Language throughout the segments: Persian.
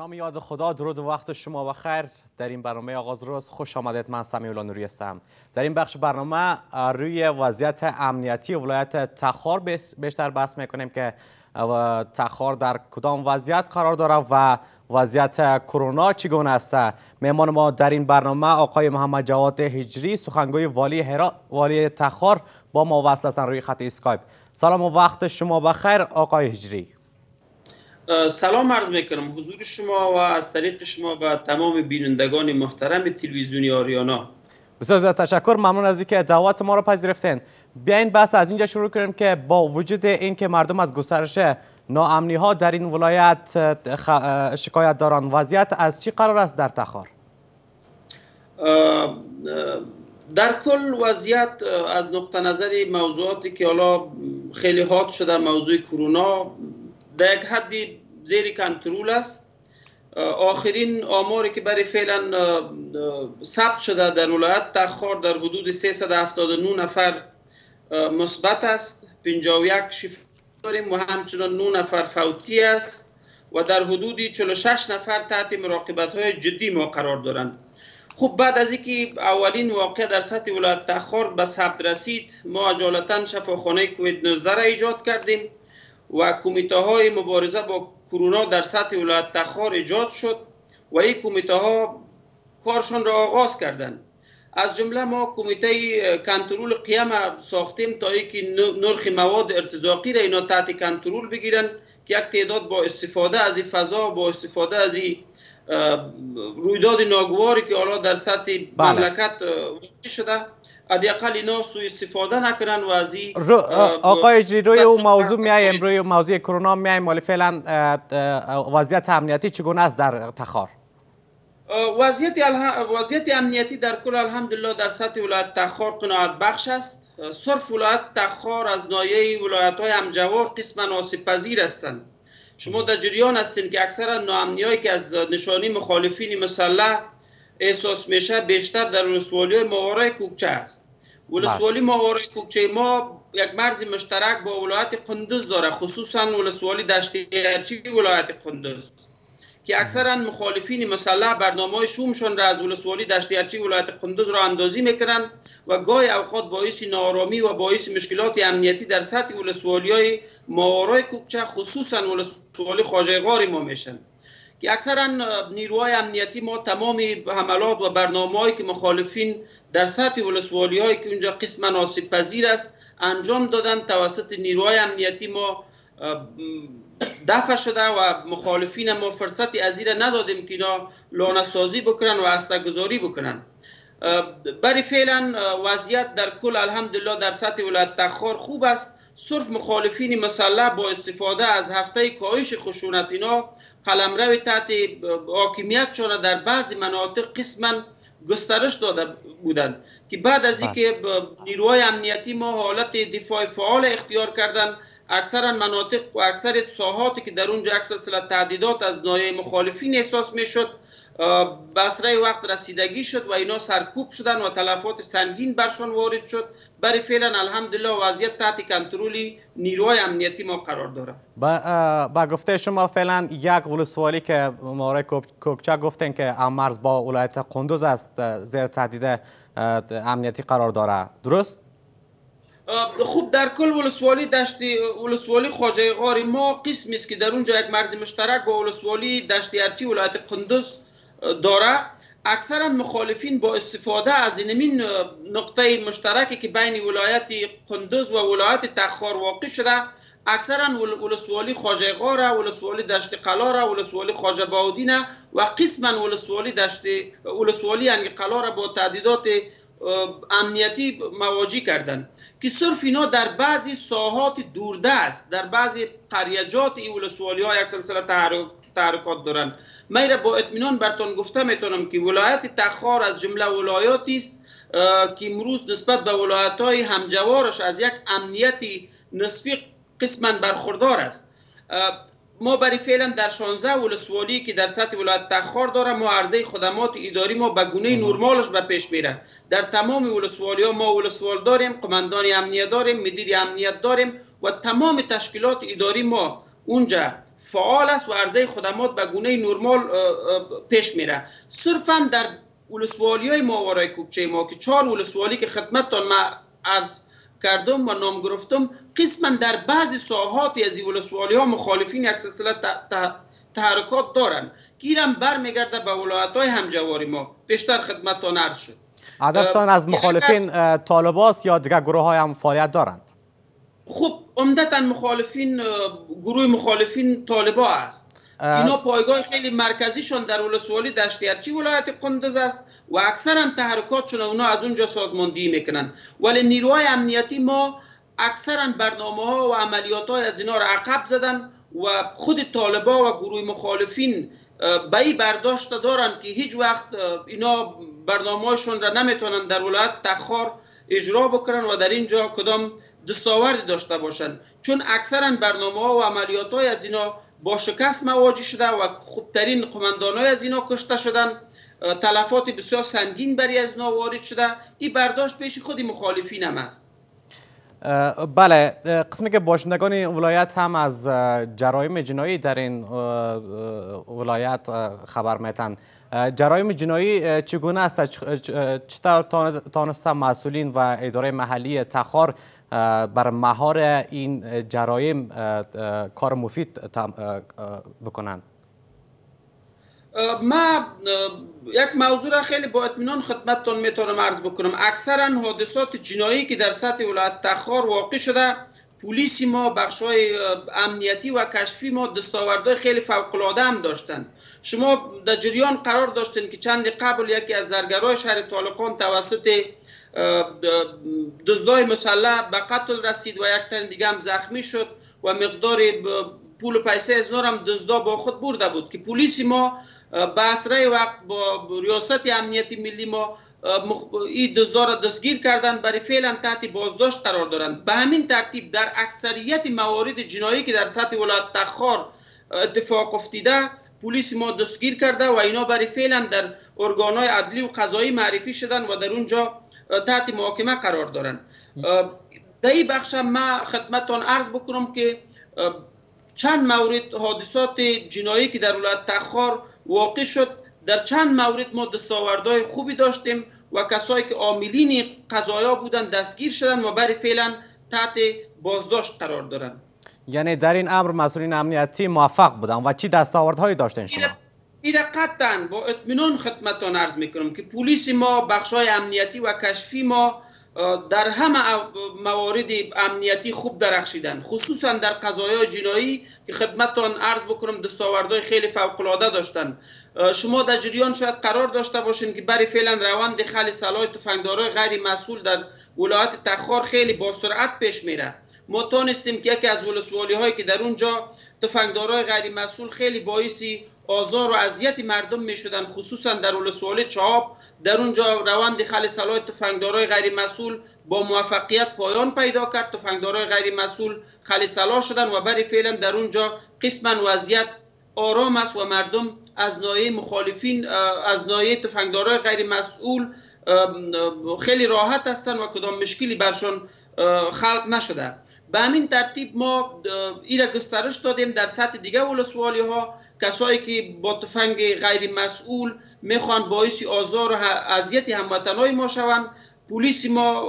نام یاد خدا، درود و وقت شما بخیر. در این برنامه آغاز روز خوش آمدید. من سمیع الله نوری هستم. در این بخش برنامه روی وضعیت امنیتی ولایت تخار بیشتر بحث میکنیم که تخار در کدام وضعیت قرار داره و وضعیت کرونا چگونه است. مهمان ما در این برنامه آقای محمد جواد هجری، سخنگوی والی تخار با ما وصل هستند روی خط اسکایپ. سلام و وقت شما بخیر آقای هجری. سلام عرض میکنم حضور شما و از طریق شما و تمام بینندگان محترم تلویزیونی آریانا. بسیار زیاد تشکر، ممنون از اینکه دعوت ما را پذیرفتین. بیاین بحث از اینجا شروع کنیم که با وجود اینکه مردم از گسترش ناامنی ها در این ولایت شکایت دارند، وضعیت از چی قرار است در تخار؟ در کل وضعیت از نقطه نظر موضوعاتی که حالا خیلی حاد شده، موضوع کرونا در یک حدی زیر کنترل است. آخرین آماری که برای فعلا ثبت شده در ولایت تخار در حدود 379 نفر مثبت است، 51 شفا داریم و همچنان 9 نفر فوتی است و در حدود 46 نفر تحت مراقبت های جدی ما قرار دارند. خب بعد از اینکه اولین واقعه در سطح ولایت تخار به ثبت رسید، ما عجالتا شفاخانه کووید 19 را ایجاد کردیم و کمیته های مبارزه با کرونا در سطح ولایت تخار ایجاد شد و این کمیته ها کارشان را آغاز کردند. از جمله ما کمیته کنترل قیم ساختیم تا اینکه نرخ مواد ارتزاقی را اینا تحت کنترل بگیرن که یک تعداد با استفاده از این فضا، با استفاده از این رویداد ناگواری که حالا در سطح مملکت واقع شده، حداقل اینا سوء استفاده نکنن و از این آقای هجری روی اون موضوع میایم، روی موضوع کرونا میایم، ولی فعلا وضعیت امنیتی چگونه است در تخار؟ وضعیت امنیتی در کل الحمدلله در سطح ولایت تخار قناعت بخش است. صرف ولایت تخار از ناحیه ولایت های همجوار قسما آسیب پذیر هستند. شما در جریان هستین که اکثر ناامنیایی که از نشانی مخالفین مسلح احساس میشه بیشتر در ولسوالی ماورای کوکچه است. ولسوالی ماورای کوکچه ما یک مرز مشترک با ولایت قندوز داره، خصوصا ولسوالی دشت ارچی ولایت قندوز که اکثرا مخالفین مسلح برنامه‌های شومشون را از ولسوالی دشت ارچی ولایت قندوز را اندازی میکنن و گاهی اوقات باعث ناآرامی و باعث مشکلات امنیتی در سطح ولسوالی‌های ماورای کوکچه خصوصا ولسوالی خواجه غار ما میشن که اکثرا نیروهای امنیتی ما تمام حملات و برنامه‌هایی که مخالفین در سطح ولسوالی‌هایی که اونجا قسما آسیب پذیر است انجام دادن توسط نیروهای امنیتی ما دفع شده و مخالفین ما فرصتی از این ندادیم که اینا لانه‌سازی بکنن و اسلحه‌گذاری بکنن. برای فعلا وضعیت در کل الحمدلله در سطح ولایت تخار خوب است. صرف مخالفین مسلح با استفاده از هفته کاهش خشونت اینا قلمرو تحت حاکمیتشان در بعضی مناطق قسما گسترش داده بودند که بعد از اینکه نیروهای امنیتی ما حالت دفاع فعال اختیار کردند، اکثرا مناطق و اکثر ساحاتی که در اونجا اکثر تهدیدات از ناحیه مخالفین احساس میشد به اسرع وقت رسیدگی شد و اینا سرکوب شدن و تلفات سنگین برشان وارد شد. برای فعلا الحمدلله وضعیت تحت کنترل نیروهای امنیتی ما قرار داره. با گفته شما فعلا یک ولسوالی که مورای کوکچه گفتن که مرز با ولایت قندوز است زیر تهدید امنیتی قرار داره، درست؟ خوب در کل ولسوالی خواجه غار ما قسمی است که در اونجا یک مرز مشترک با ولسوالی دشت ارچی ولایت قندوز داره. اکثرا مخالفین با استفاده از این نقطه مشترکی که بین ولایت قندوز و ولایت تخار واقع شده، اکثرا ولسوالی خواجه غار، ولسوالی دشت قلار، ولسوالی خواجه باودین و قسما ولسوالی قلار با تهدیدات امنیتی مواجه کردند که صرف اینا در بعضی ساحات دوردست، در بعضی قریجات این ولسوالی ها یک سلسله تحرکات دارند. من با اطمینان براتون گفته میتونم که ولایت تخار از جمله ولایاتی است که امروز نسبت به ولایت های همجوارش از یک امنیتی نسبی قسما برخوردار است. ما برای فعلا در 16 ولسوالی که در سطح ولایت تخار داره ما عرضه خدمات اداری ما به گونه نرمالش به پیش میره. در تمام ولسوالی ها ما ولسوال داریم، قماندان امنیت داریم، مدیر امنیت داریم و تمام تشکیلات اداری ما اونجا فعال است و عرضه خدمات به گونه نرمال پیش میره. صرفا در ولسوالی های ماورای کوکچه ما که 4 ولسوالی که خدمتتان ما عرض کردم و نام گرفتم، قسما در بعضی ساحاتی از این ولسوالی ها مخالفین یک سلسله تحرکات دارن که اینم برمیگرده به ولایت های همجواری ما. بیشتر خدمتتان عرض شد. هدفتان از مخالفین طالباست یا دیگر گروه های هم فعالیت دارند؟ خب عمدتا گروه مخالفین طالبا است. اینا پایگاه خیلی مرکزیشون در ولسوالی دشتیرچی ولایت قندوز است و اکثرا تحرکاتشون اونا از اونجا سازماندهی میکنن، ولی نیروهای امنیتی ما اکثرا برنامه ها و عملیات های از اینا را عقب زدن و خود طالبا و گروه مخالفین به این برداشت دارن که هیچ وقت اینا برنامه‌هاشون را نمیتونن در ولایت تخار اجرا بکنن و در اینجا کدام دستاوردی داشته باشن، چون اکثرا برنامه‌ها و عملیات‌های از اینا با شکست مواجه شده و خوبترین قماندان‌های از اینا کشته شدن، تلفات بسیار سنگین برای از اینا وارد شده. این برداشت پیش خود مخالفین هم است. بله، قسمی که باشندگان این ولایت هم از جرایم جنایی در این ولایت خبر میتن. جرایم جنایی چگونه است؟ چطور تانستن مسئولین و اداره محلی تخار بر مهار این جرایم کار مفید بکنند؟ ما یک موضوع را خیلی با اطمینان خدمتتان میتونم عرض بکنم. اکثرا حادثات جنایی که در سطح ولایت تخار واقع شده، پلیس ما، بخش‌های امنیتی و کشفی ما دستاوردهای خیلی فوق‌العاده هم داشتن. شما در جریان قرار داشتین که چند قبل یکی از زرگرای شهر طالقان توسط دزدای مسلح به قتل رسید و یک تن دیگه هم زخمی شد و مقدار پول و پیسه از نور هم دزدا با خود برده بود که پلیس ما به اسرع وقت با ریاست امنیتی ملی ما این دزدا را دستگیر کردن، برای فعلا تحت بازداشت قرار دارند. به همین ترتیب در اکثریت موارد جنایی که در سطح ولایت تخار اتفاق افتیده، پلیس ما دستگیر کرده و اینا برای فعلا در ارگان‌های عدلی و قضایی معرفی شدن و در اونجا تحت محاکمه قرار دارند. در این بخش ما خدمتتان عرض بکنم که چند مورد حادثات جنایی که در ولایت تخار واقع شد، در چند مورد ما دستاوردهای خوبی داشتیم و کسایی که عاملین قضایا بودن دستگیر شدن و برای فعلا تحت بازداشت قرار دارن. یعنی در این امر مسئولین امنیتی موفق بودن و چی دستاوردهایی داشتن شما؟ این قطعا با اطمینان خدمتتان عرض میکنم که پلیس ما، بخشای امنیتی و کشفی ما در همه موارد امنیتی خوب درخشیدن، خصوصا در قضایای جنایی که خدمتتان عرض بکنم دستاوردهای خیلی فوق‌العاده داشتن. شما در جریان شاید قرار داشته باشین که برای فعلا روند خل سلاح تفنگدارای غیر مسئول در ولایت تخار خیلی با سرعت پیش میره. ما تونستیم که یکی از ولسوالی هایی که در اونجا تفنگدارای غیر مسئول خیلی باعثی آزار و اذیت مردم میشدن، خصوصا در ولسوالی چهاب، در اونجا روند خل سلاح تفنگدارای غیر مسئول با موفقیت پایان پیدا کرد. تفنگدارای غیر مسئول خل سلاح شدن و برای فعلا در اونجا قسما وضعیت آرام است و مردم از ناحیه مخالفین، از ناحیه تفنگدارای غیر مسئول خیلی راحت هستند و کدام مشکلی برشان خلق نشده. به همین ترتیب ما این را گسترش دادیم در سطح دیگه ولسوالی ها. کسایی که با تفنگ غیر مسئول میخوان باعث آزار و اذیت هموطنای ما شوند، پلیس ما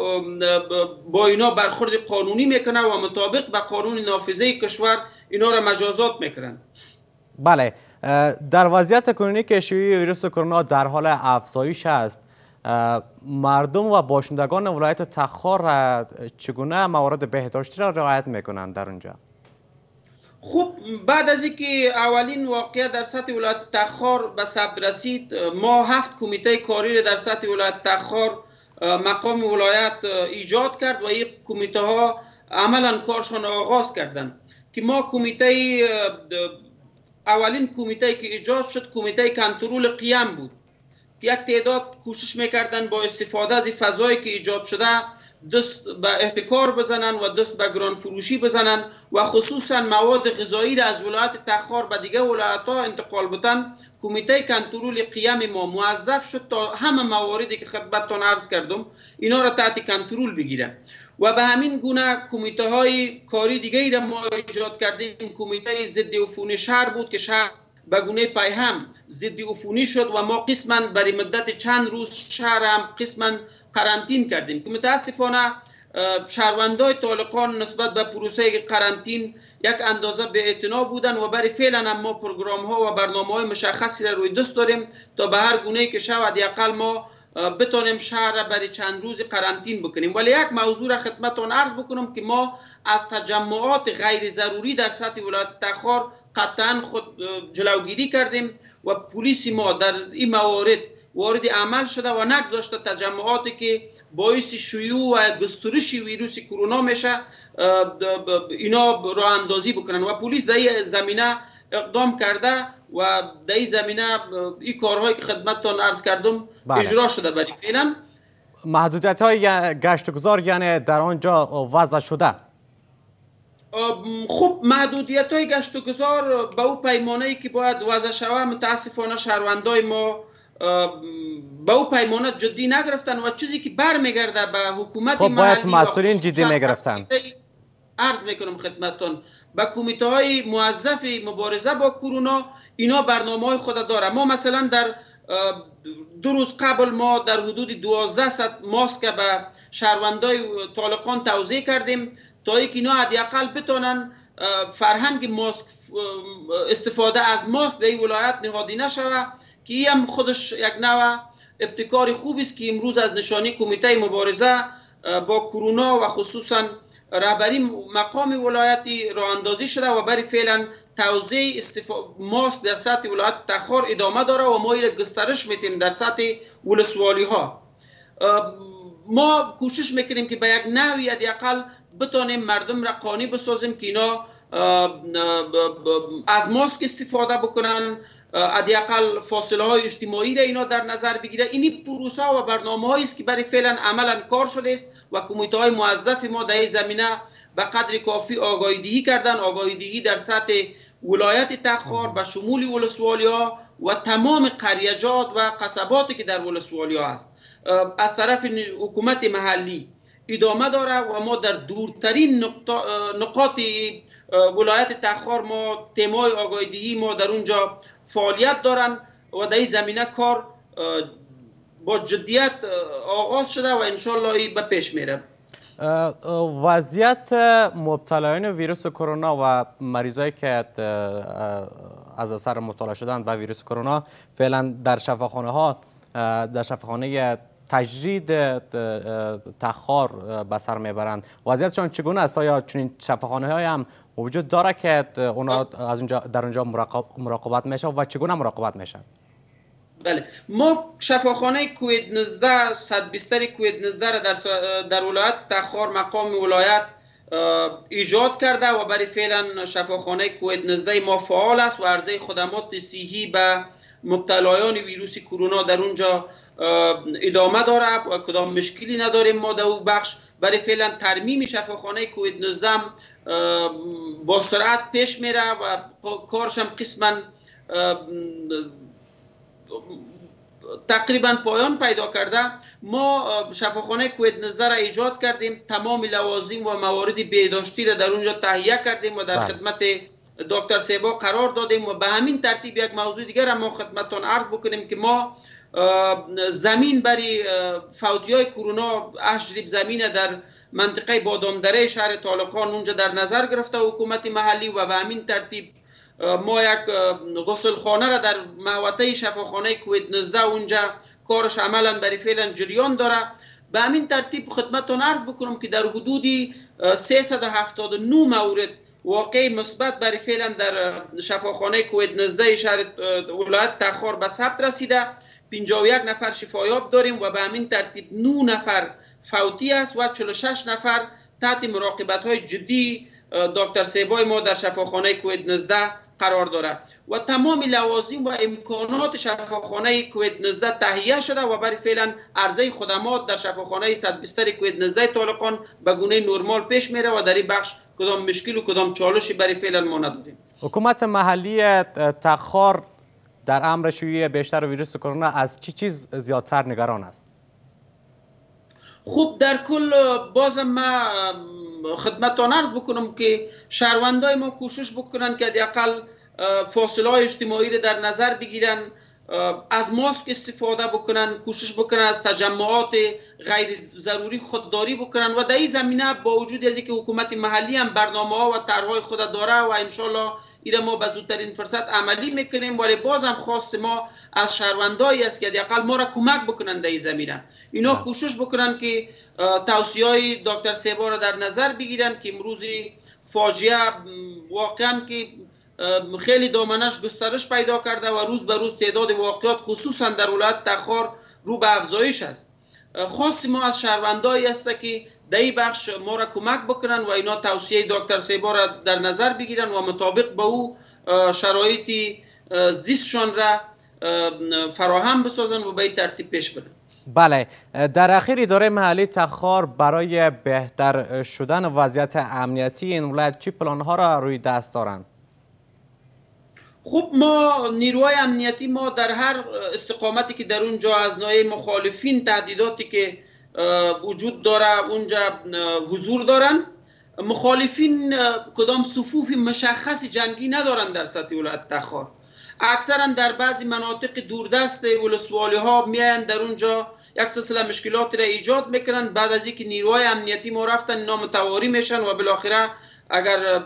با اینا برخورد قانونی میکنه و مطابق به قانون نافذه کشور اینا را مجازات میکنن. بله، در وضعیت کنونی که شیوع ویروس کرونا در حال افزایش است، مردم و باشندگان ولایت تخار چگونه موارد بهداشتی را رعایت میکنند در اونجا؟ خب بعد از اینکه اولین واقعه در سطح ولایت تخار به ثبت رسید، ما 7 کمیته کاری در سطح ولایت تخار مقام ولایت ایجاد کرد و این کمیته ها عملا کارشان آغاز کردند که ما اولین کمیته که ایجاد شد کمیته کنترل قیم بود که یک تعداد کوشش میکردن با استفاده از فضایی که ایجاد شده دست به احتکار بزنن و دست به گران فروشی بزنن و خصوصا مواد غذایی را از ولایت تخار به دیگه ولایت ها انتقال بدن. کمیته کنترل قیم ما موظف شد تا همه مواردی که خدمتتان عرض کردم اینا را تحت کنترل بگیره و به همین گونه کمیته های کاری دیگه را ما ایجاد کردیم. کمیته ضد عفونی شهر بود که شهر به گونه پیهم ضد عفونی شد و ما قسما برای مدت چند روز شهر هم قسما قرنطین کردیم که متاسفانه شهروندای طالقان نسبت به پروسه قرنطین یک اندازه به اعتنا بودن و برای فعلا هم ما پروگرام ها و برنامه های مشخصی را روی دست داریم تا به هر گونه که شود یقل ما بتونیم شهر را برای چند روز قرنطین بکنیم. ولی یک موضوع را خدمتتان عرض بکنم که ما از تجمعات غیر ضروری در سطح ولایت تخار قطعا خود جلوگیری کردیم و پلیس ما در این موارد وارد عمل شده و نگذاشته تجمعاتی که باعث شیوع و گسترش ویروس کرونا میشه اینا راه اندازی بکنن و پلیس در این زمینه اقدام کرده و در این زمینه این کارهایی که خدمتتان عرض کردم اجرا شده. برای فعلا محدودیت های گشت و گذار یعنی در آنجا وضع شده. خب محدودیت های گشت و گذار به او پیمانه‌ای که باید وضع شود متاسفانه شهروندای ما به او پیمانه جدی نگرفتن و چیزی که برمیگرده به حکومت خب باید مسئولین جدی میگرفتن. عرض میکنم خدمتتان به کمیته های موظف مبارزه با کرونا اینا برنامه های خود داره. ما مثلا در 2 روز قبل ما در حدود 1200 ماسک به شهروندای طالقان توزیع کردیم تا اینکه اینا حداقل بتونن فرهنگ ماسک استفاده از ماسک در این ولایت نهادی نشود که این هم خودش یک نوع ابتکار خوبی است که امروز از نشانی کمیته مبارزه با کرونا و خصوصا رهبری مقام ولایتی راه اندازی شده و برای فعلا توزیع ماسک در سطح ولایت تخار ادامه داره و ما این گسترش میتیم در سطح ولسوالی ها. ما کوشش میکنیم که به یک نحوی حداقل بتونیم مردم را قانع بسازیم که اینا از ماسک استفاده بکنن، حداقل فاصله های اجتماعی را اینا در نظر بگیره. این پروسه و برنامه هایی است که برای فعلا عملا کار شده است و کمیته های موظف ما در این زمینه به قدر کافی آگاهی دهی کردن. آگاهی دهی در سطح ولایت تخار به شمول ولسوالی ها و تمام قریجات و قصباتی که در ولسوالی ها است از طرف حکومت محلی ادامه داره و ما در دورترین نقاط ولایت تخار ما تیمای آگاهی دهی ما در اونجا فعالیت دارن و در این زمینه کار با جدیت آغاز شده و انشالله به پیش میره. وضعیت مبتلایان ویروس کرونا و مریضایی که از اثر مبتلا شدن به ویروس کرونا فعلا در شفاخانه تجرید تخار به سر میبرند. وضعیتشان چگونه است؟ آیا چنین شفاخانه های هم وجود داره که اونا از اونجا در اونجا مراقبت میشه و چگونه مراقبت میشن؟ بله، ما شفاخانه کووید 19 صد بستر کووید 19 را در ولایت تخار مقام ولایت ایجاد کرده و برای فعلا شفاخانه کووید 19 ما فعال است و عرضه خدمات صحی به مبتلایان ویروس کرونا در اونجا ادامه داره و کدام مشکلی نداریم ما در اون بخش. برای فعلا ترمیم شفاخانه کووید 19 با سرعت پیش میره و کارش هم قسما تقریبا پایان پیدا کرده. ما شفاخانه کووید 19 را ایجاد کردیم، تمام لوازم و موارد بهداشتی را در اونجا تهیه کردیم و در خدمت دکتر سیبا قرار دادیم و به همین ترتیب یک موضوع دیگر هم ما خدمتتان عرض بکنیم که ما زمین برای فوتی های کرونا 8 جریب زمین در منطقه بادامدره شهر طالقان اونجا در نظر گرفته حکومت محلی و به همین ترتیب ما یک غسلخانه را در محوطه شفاخانه کووید 19 اونجا کارش عملا برای فعلا جریان داره. به همین ترتیب خدمتتان عرض بکنم که در حدودی 379 مورد واقع مثبت برای فعلا در شفاخانه کووید 19 شهر ولایت تخار به ثبت رسیده. 51 نفر شفایاب داریم و به همین ترتیب 9 نفر فوتی است و 46 نفر تحت مراقبت های جدی دکتر سیبای ما در شفاخانه کووید 19 قرار داره و تمام لوازم و امکانات شفاخانه کووید 19 تهیه شده و برای فعلا عرضه خدمات در شفاخانه 100 بستر کووید 19 طالقان به گونه نرمال پیش میره و در این بخش کدام مشکل و کدام چالشی برای فعلا ما نداریم. حکومت محلی تخار در امر شیوع بیشتر ویروس کرونا از چی چیز زیادتر نگران است؟ خوب در کل بازم ما خدمتتان عرض بکنم که شهروندای ما کوشش بکنن که حداقل فاصله های اجتماعی را در نظر بگیرن، از ماسک استفاده بکنن، کوشش بکنن از تجمعات غیر ضروری خودداری بکنن و در این زمینه با وجود از اینکه حکومت محلی هم برنامه ها و طرحهای خود داره و انشالله ایره ما به زودترین فرصت عملی میکنیم، ولی باز هم خواست ما از شهروندایی است که حداقل ما را کمک بکنن در این زمینه. اینا کوشش بکنن که توصیه های دکتر سیبا را در نظر بگیرن که امروزی فاجعه واقعا که خیلی دامنش گسترش پیدا کرده و روز به روز تعداد واقعات خصوصا در ولایت تخار رو به افزایش است. خواست ما از شهروندایی است که در این بخش ما را کمک بکنن و اینا توصیه دکتر سیبا را در نظر بگیرن و مطابق با او شرایط زیستشان را فراهم بسازن و به این ترتیب پیش برن. بله، در اخیر اداره محلی تخار برای بهتر شدن وضعیت امنیتی این ولایت چه پلان‌ها را روی دست دارند؟ خب ما نیروهای امنیتی ما در هر استقامتی که در اونجا از ناحیه مخالفین تهدیداتی که وجود داره اونجا حضور دارن. مخالفین کدام صفوف مشخص جنگی ندارن در سطح ولایت تخار، اکثرا در بعضی مناطق دوردست ولسوالی ها میان در اونجا یک سلسله مشکلات را ایجاد میکنن. بعد از اینکه نیروهای امنیتی ما رفتن اینا متواری میشن و بالاخره اگر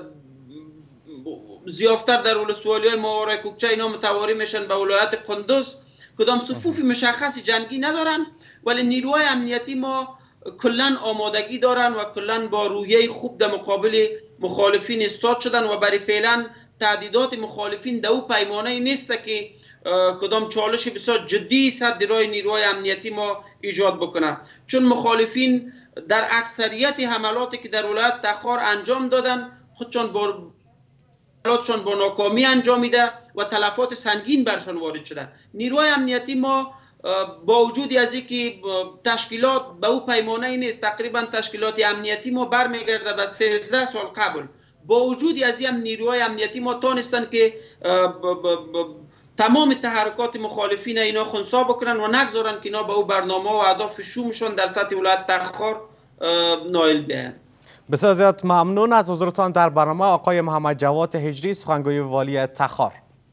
زیافتر در ولسوالی های ماوراء کوکچه اینا متواری میشن به ولایت قندوز. کدام صفوف مشخص جنگی ندارن ولی نیروهای امنیتی ما کلن آمادگی دارن و کلن با روحیه خوب در مقابل مخالفین استاد شدن و برای فعلا تهدیدات مخالفین در او پیمانه نیست که کدام چالش بسیار جدی صد رای نیروهای امنیتی ما ایجاد بکنه، چون مخالفین در اکثریت حملاتی که در ولایت تخار انجام دادن خودشان با ناکامی انجامیده و تلفات سنگین برشان وارد شده. نیروهای امنیتی ما با وجودی از اینکه تشکیلات به او پیمانه نیست، تقریبا تشکیلات امنیتی ما برمیگرده به 13 سال قبل، با وجودی از این نیروهای امنیتی ما تانستن که تمام تحرکات مخالفین اینا خنثی بکنن و نگذارن که اینا به او برنامه و اهداف شومشون در سطح ولایت تخار نائل بیان. بسیار زیاد ممنون از حضورتان در برنامه آقای محمد جواد هجری، سخنگوی والی تخار.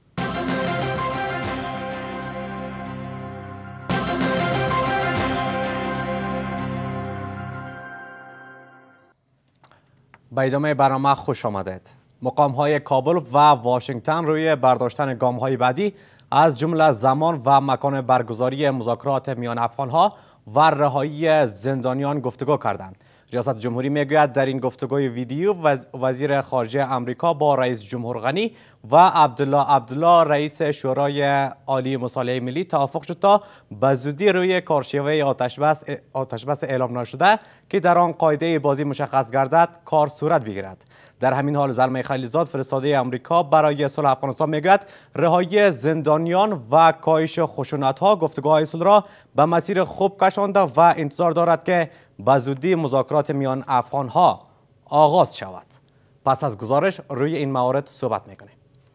به ادامه برنامه خوش آمدید. مقام‌های کابل و واشنگتن روی برداشتن گام‌های بعدی از جمله زمان و مکان برگزاری مذاکرات میان افغان‌ها و رهایی زندانیان گفتگو کردند. ریاست جمهوری میگوید در این گفتگوی ویدیو وزیر خارجه امریکا با رئیس جمهور غنی و عبدالله رئیس شورای عالی مصالحه ملی توافق شد تا به زودی روی کارشیوه آتشبس اعلام نشده که در آن قاعده بازی مشخص گردد کار صورت بگیرد. در همین حال زلمه خلیلزاد فرستاده امریکا برای صلح افغانستان میگوید رهایی زندانیان و کاهش خشونت‌ها گفتگوهای صلح را به مسیر خوب کشانده و انتظار دارد که به زودی مذاکرات میان افغان‌ها آغاز شود. پس از گزارش روی این موارد صحبت میکنیم.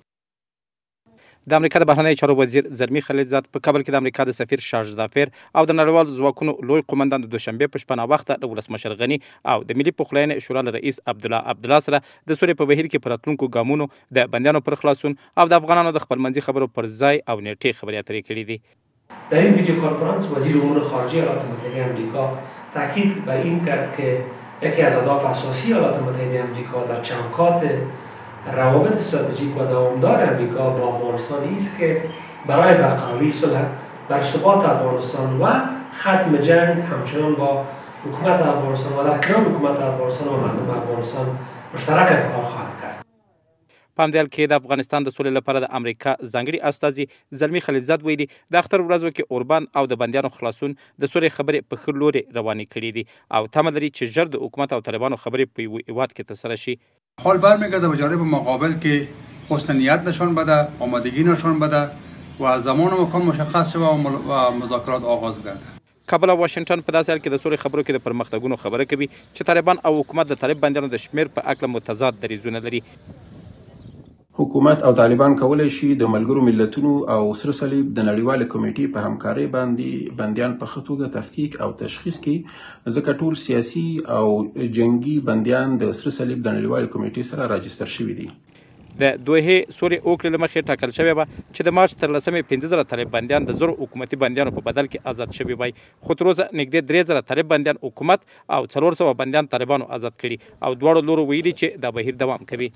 د امریکا د بهرنیو چارو وزیر زلمی خلیلزاد په کابل کې د امریکا د سفیر شارژ دافیر او د نړیوالو ځواکونو لوی قومندان د دوشنبه په شپه ناوخته د ولسمشر غني او د ملي پخلاینې شورا له رئیس عبدالله سره د سولې په بهیر کې پر راتلونکو ګامونو د بندیانو پر خلاصون او د افغانانو د خپلمنځي خبرو پر ځای او نیټې خبرې اترې کړې دي. در این ویدیو کنفرانس وزیر امور خارجه ایالات متحده آمریکا تاکید بر این کرد که یکی از اهداف اساسی ایالات متحده آمریکا در چمکات روابط استراتژیک و دوامدار امریکا با افغانستان است که برای برقراری صلح بر ثبات افغانستان و ختم جنگ همچنان با حکومت افغانستان و در کنار حکومت افغانستان و مردم افغانستان مشترکاً کار خواهد کرد. په همدې حال کې د افغانستان د سولې لپاره د امریکا ځانګړي استازي زلمی خلیلزاد ویلي د اختر ورځو کې اوربان او د بندیانو خلاصون د سولې خبرې په ښه لوري روانې کړي دي او تمه لري چې ژر د حکومت او طالبانو خبرې په یوه هیواد کې ترسره شي. حال برمیگرده به جانب مقابل که حسن نیت نشان بده، آمادگی نشان بده و زمان و مکان مشخص شوه و مذاکرات آغاز گردد. کابل او واشنگټن په داسې حال کې د سولې خبرو کې د پرمختګونو خبره کوي چې طالبان او حکومت د طالب بندیانو د شمیر په اړه متضاد دریځونه لري. حکومت او طالبان کولای شي د ملګرو ملتونو او سره صلیب د نړیوال کمیټې په همکارۍ باندې بندیان په ښه توګه تفکیک او تشخیص کړي، ځکه ټول سیاسي او جنگي بندیان د سره صلیب د نړیوال کمیټې سره راجستر شوي دي. د دوه سوري اوکړې لمخې ټاکل شوی و چې د مارچ تر 15,000 طالب بندیان د زر حکومتي بندیانو په بدل کې آزاد شوي وای، خو تر اوسه نږدې 3,000 طالب بندیان حکومت او 400 بندیان طالبانو آزاد کړي او دواړو لورو ویلي چې دا بهیر دوام کوي.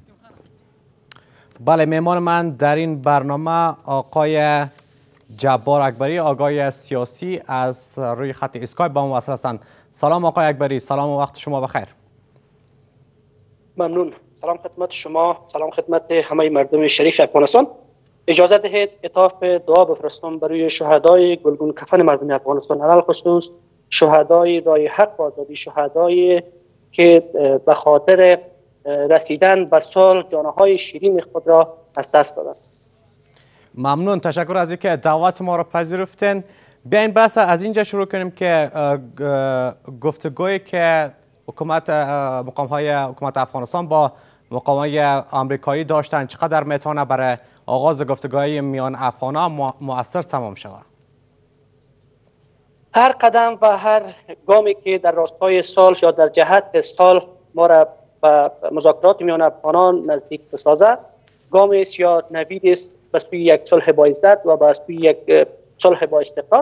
بله، مهمان من در این برنامه آقای جبار اکبری، آقای سیاسی از روی خط اسکایپ با ما وصل هستند. سلام آقای اکبری، سلام و وقت شما بخیر. ممنون. سلام خدمت شما، سلام خدمت همه مردم شریف افغانستان. اجازه دهید عطاف دعا بفرستم برای شهدای گلگون کفن مردم افغانستان، علل خصوص شهدای رای حق و آزادی، شهدایی که به خاطر رسیدن به سال جانهای شیرین خود را از دست دادند. ممنون، تشکر از اینکه دعوت ما را پذیرفتین. بیاین بحث از اینجا شروع کنیم که گفتگویی که مقام‌های حکومت افغانستان با مقام‌های آمریکایی داشتن چقدر میتونه برای آغاز گفتگوهای میان افغان‌ها مؤثر تمام شود؟ هر قدم و هر گامی که در راستای صلح یا در جهت صلح ما را به مذاکرات میان افغانان نزدیک بسازد، گامی است یا نویدی است به سوی یک صلح با عزت و به سوی یک صلح با استقرار.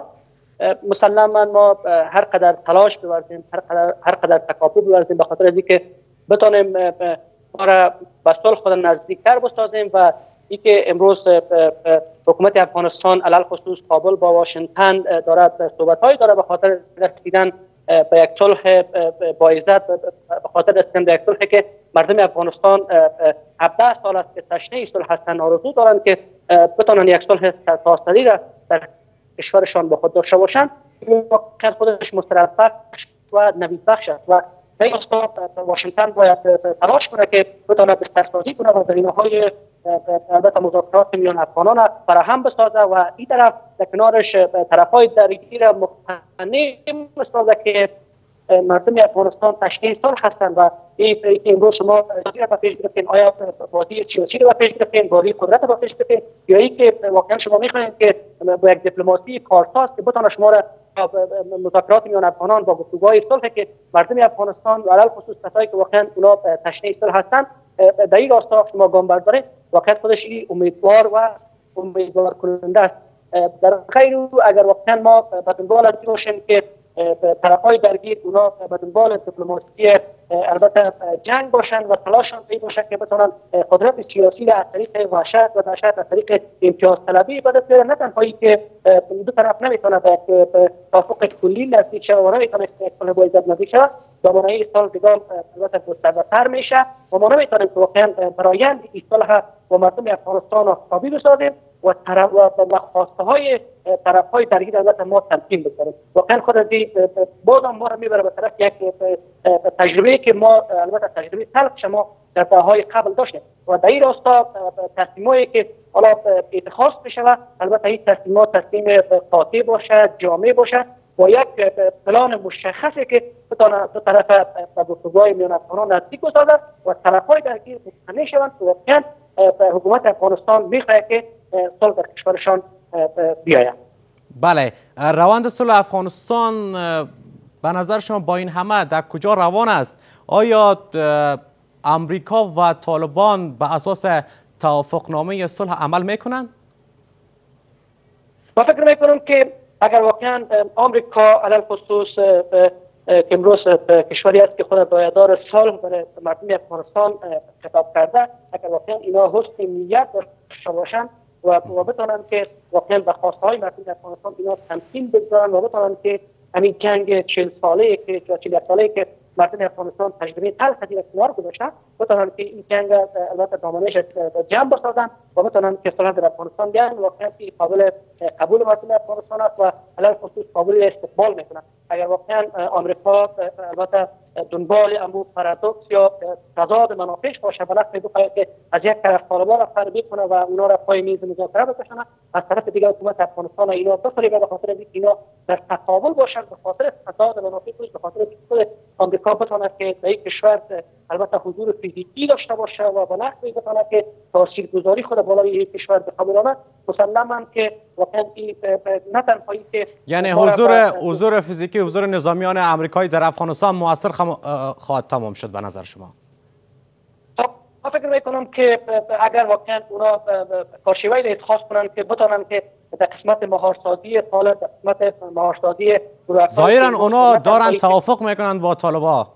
مسلما ما هر قدر تلاش بورزیم، هر قدر تکاپو بورزیم به خاطر از اینکه بتانیم ما را به صلح خود نزدیکتر بسازیم و اینکه امروز حکومت افغانستان علل خصوص کابل با واشنگتن دارد صحبت‌هایی داره به خاطر رسیدن به یک صلح با عزت، به خاطر رسیدن به یک صلحی که مردم افغانستان 17 سال است که تشنه صلح هستند، آرزو دارند که بتونن یک صلح سرتاسری را در کشورشان با خود داشته باشند. این واقعا خودش مستربخش و نویدبخش است و این اصلا واشنگتن باید تلاش کنه که بتونه بسترسازی کنه و زمینه‌های البته مذاکرات میان افغانان فراهم بسازه و این طرف در کنارش طرف‌های درگیر را مقتنع بسازه که مردم افغانستان تشنه صلح هستند و این امروز شما بازی را پیش گرفتین، آیا بازی سیاسی را پیش گرفتین، بازی قدرت را پیش گرفتین، یا اینکه واقعا شما می‌خواهید که با یک دیپلماسی کارساز که بتونه شما را مذاکرات میان افغانان با گفتگوهای صلح که مردم افغانستان و علل خصوص کسایی که واقعا اونا تشنه صلح هستند در این راستا شما گام بردارید، واقعا خودش امیدوار و امیدوار کننده است. در غیر او اگر واقعا ما به دنبال از باشیم که طرف‌های درگیر اونا به دنبال دیپلماسی البته جنگ باشند و تلاششان این باشه که بتونن قدرت سیاسی از طریق وحشت و دهشت از طریق امتیاز طلبی به دست بیارن، نه تنهایی که دو طرف نمیتونه به توافق کلی نزدیک شود و نمیتونه به صلح با عزت نزدیک شود، زمانه ای صلح دیگه البته گسترده‌تر میشه و ما نمیتونیم که واقعا برآیند این صلح با مردم افغانستان آفتابی بسازیم و خواسته های طرف های درگیر البته ما تمکین بکنیم. واقعا خود از بازم ما را میبره به طرف یک تجربه که ما البته تجربه تلخ شما در دهه‌های قبل داشتیم و در این راستا تصمیمایی که حالا اتخاذ بشه البته این تصمیمات تصمیم قاطع باشه، جامع باشه با یک پلان مشخصی که بتونه دو طرف به گفتگوهای میان افغانان نزدیک بسازد و طرف‌های درگیر مقتنع شوند که واقعا حکومت افغانستان میخواهد که صلح در کشورشان بیاید. بله، روند صلح افغانستان به نظر شما با این همه در کجا روان است؟ آیا امریکا و طالبان به اساس توافقنامه صلح عمل میکنند؟ من فکر میکنم که اگر واقعا آمریکا علی خصوص که امروز کشوری است که خود دایه‌دار صلح برای مردم افغانستان خطاب کرده، اگر واقعا اینا حسن نیت داشته باشند و بتونن که واقعا به خواستهای مردم افغانستان اینا تمکین بگذارن و بتونن که همین جنگ 40 ساله که 41 ساله که مردم افغانستان تجربه تلخ از کنار گذاشتن، بتونن که این جنگ البته دامنش جمع بسازن و بتونن که صلح در افغانستان بیان واقعا قابل قبول مردم افغانستان است و علل خصوص قابل استقبال میکنن. اگر واقعا آمریکا البته دنبال امو پارادوکس یا تضاد منافع باشه، بلکه بخواهد که از یک طرف طالبان را فربی کنه و اونا را پای میز مذاکره بکشونه، از طرف دیگه حکومت افغانستان اینا بفریبه به خاطر اینکه اینا در تقابل باشند به خاطر فساد منافع خودش، به خاطر اینکه آمریکا بتونه که در این کشور البته حضور فیزیکی داشته باشه و به نحوی بتونه که تاثیرگذاری خود بالای این کشور بخوابونه. مسلما که واقعا نه تنها که یعنی حضور فیزیکی، حضور نظامیان آمریکایی در افغانستان مؤثر خواهد تمام شد به نظر شما؟ من فکر میکنم که اگر واقعا اونا کارشیوهی اتخاذ کنن که بتونن که در قسمت مهارسازی طالب، در قسمت مهارسازی ظاهرا اونا دارن توافق میکنن با طالبا.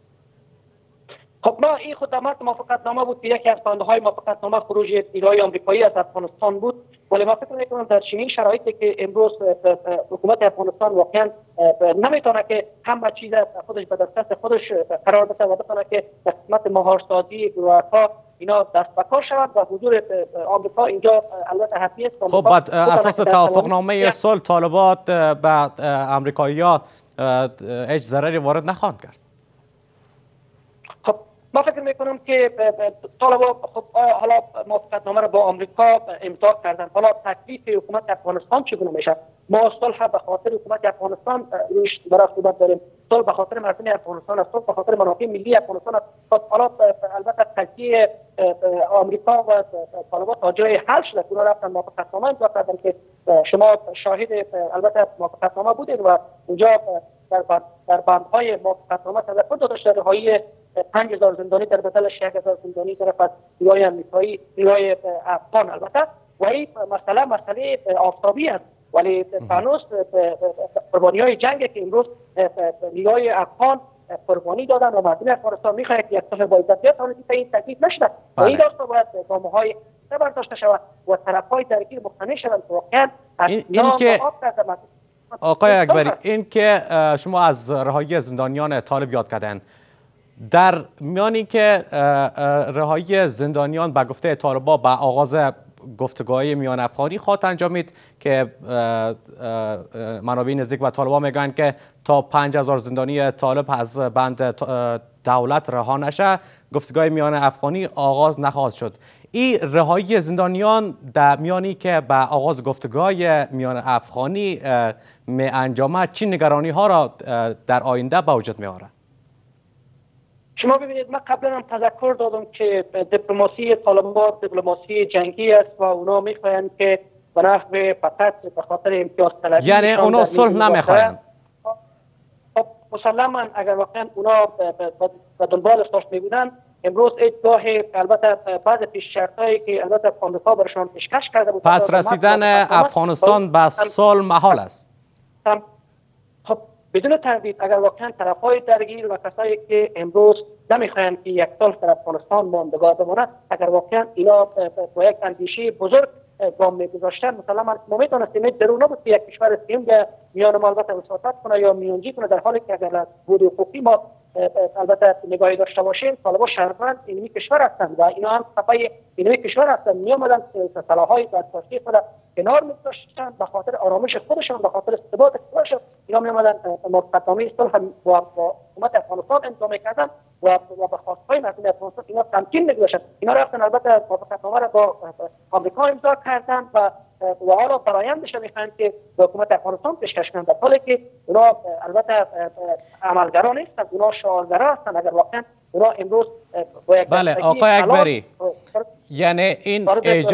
خب ما این خود در موافقت نامه بود که یکی از بندهای موافقت نامه خروج نیروهای آمریکایی از افغانستان بود، ولی ما فکر میکنم در چنین شرایطی که امروز حکومت افغانستان واقعا نمیتونه که همه چیز خودش به دست خودش قرار بده و بتونه که در قسمت مهارسازی گروه‌ها اینا دست به کار شود و حضور آمریکا اینجا البته حتمی است. خب بعد اساس توافقنامه صلح طالبات به آمریکایی‌ها هیچ ضرری وارد نخواهند کرد. خب ما فکر میکنم که طالبان خب حالا موافقتنامه را با آمریکا امضا کردن، حالا تکلیف حکومت افغانستان چگونه میشه؟ ما صلح به خاطر حکومت افغانستان روش برای صحبت داریم، صلح به خاطر مردم افغانستان است، صلح به خاطر منافع ملی افغانستان است. حالا البته قضیه آمریکا و طالبان تا جای حل شده، اونا رفتن موافقتنامه امضا کردن که شما شاهد البته موافقتنامه بودید و اونجا در بندهای موافقتنامه تذکر داده شده رهایی 5000 زندانی در بدل 6000 زندانی طرف از نیروهای آمریکایی، نیروهای افغان البته. و این مسئله آفتابی است، ولی هنوز قربانی‌های جنگ که امروز نیروهای افغان قربانی دادن و مردم افغانستان می‌خواهند که یک صلح باعث بیاد، حالا این تکلیف نشده و این داستان باید گام‌های برداشته شود و طرف‌های درگیر مقتنع شوند. واقعا این که آقای اکبری، این که شما از رهایی زندانیان طالب یاد کردن، در میانی که رهایی زندانیان به گفته طالبا به آغاز گفتگوهای میان افغانی خواهد انجامید که منابع نزدیک به طالبا میگن که تا 5000 زندانی طالب از بند دولت رها نشه گفتگوهای میان افغانی آغاز نخواهد شد. این رهایی زندانیان در میانی که به آغاز گفتگوهای میان افغانی می انجامد چی نگرانی ها را در آینده به وجود می آورد؟ شما ببینید، من قبلا هم تذکر دادم که دیپلماسی طالبان دیپلماسی جنگی است و اونا میخواهند که به نحو فقط به خاطر امتیاز طلبی، یعنی اونا صلح نمیخواهند. خب مسلما اگر واقعا اونا به دنبال صلح میبودن، امروز گاه البته بعض پیش شرطایی که البته آمریکا برشان پیشکش کرده بود، پس رسیدن افغانستان به صلح محال است. خب بدون تردید اگر واقعا طرف‌های درگیر و کسایی که امروز نمیخواهند که یک صلح در افغانستان ماندگار بماند، اگر واقعا اینا با یک اندیشه بزرگ گام می‌گذاشتن، مثلا ما می‌دانستیم درون نبود که یک کشور سیم میان ما البته وساطت کنه یا میانجی کنه، در حالی که اگر بود حقوقی ما البته نگاهی داشته باشیم، طالبان شهروند اینمی کشور هستند و اینا هم صفای اینمی کشور هستند، می‌آمدن صلاح‌های اساسی خود کنار می‌گذاشتن به خاطر آرامش خودشان، به خاطر ثبات خودشان. اینا می‌آمدن موافقتنامه صلح با حکومت افغانستان امضا می‌کردن و به خواست‌های مردم افغانستان اینا تمکین می‌گذاشتن. اینا رفتن البته موافقتنامه را با آمریکا امضا کردن و حالا برآیندش می‌خواهند که حکومت افغانستان پیشکش کنند، در حالی که اونا البته عملگرا نیستند، اونا شعارگرا هستند. اگر واقعا اونا امروز بله آقای اکبری، یعنی این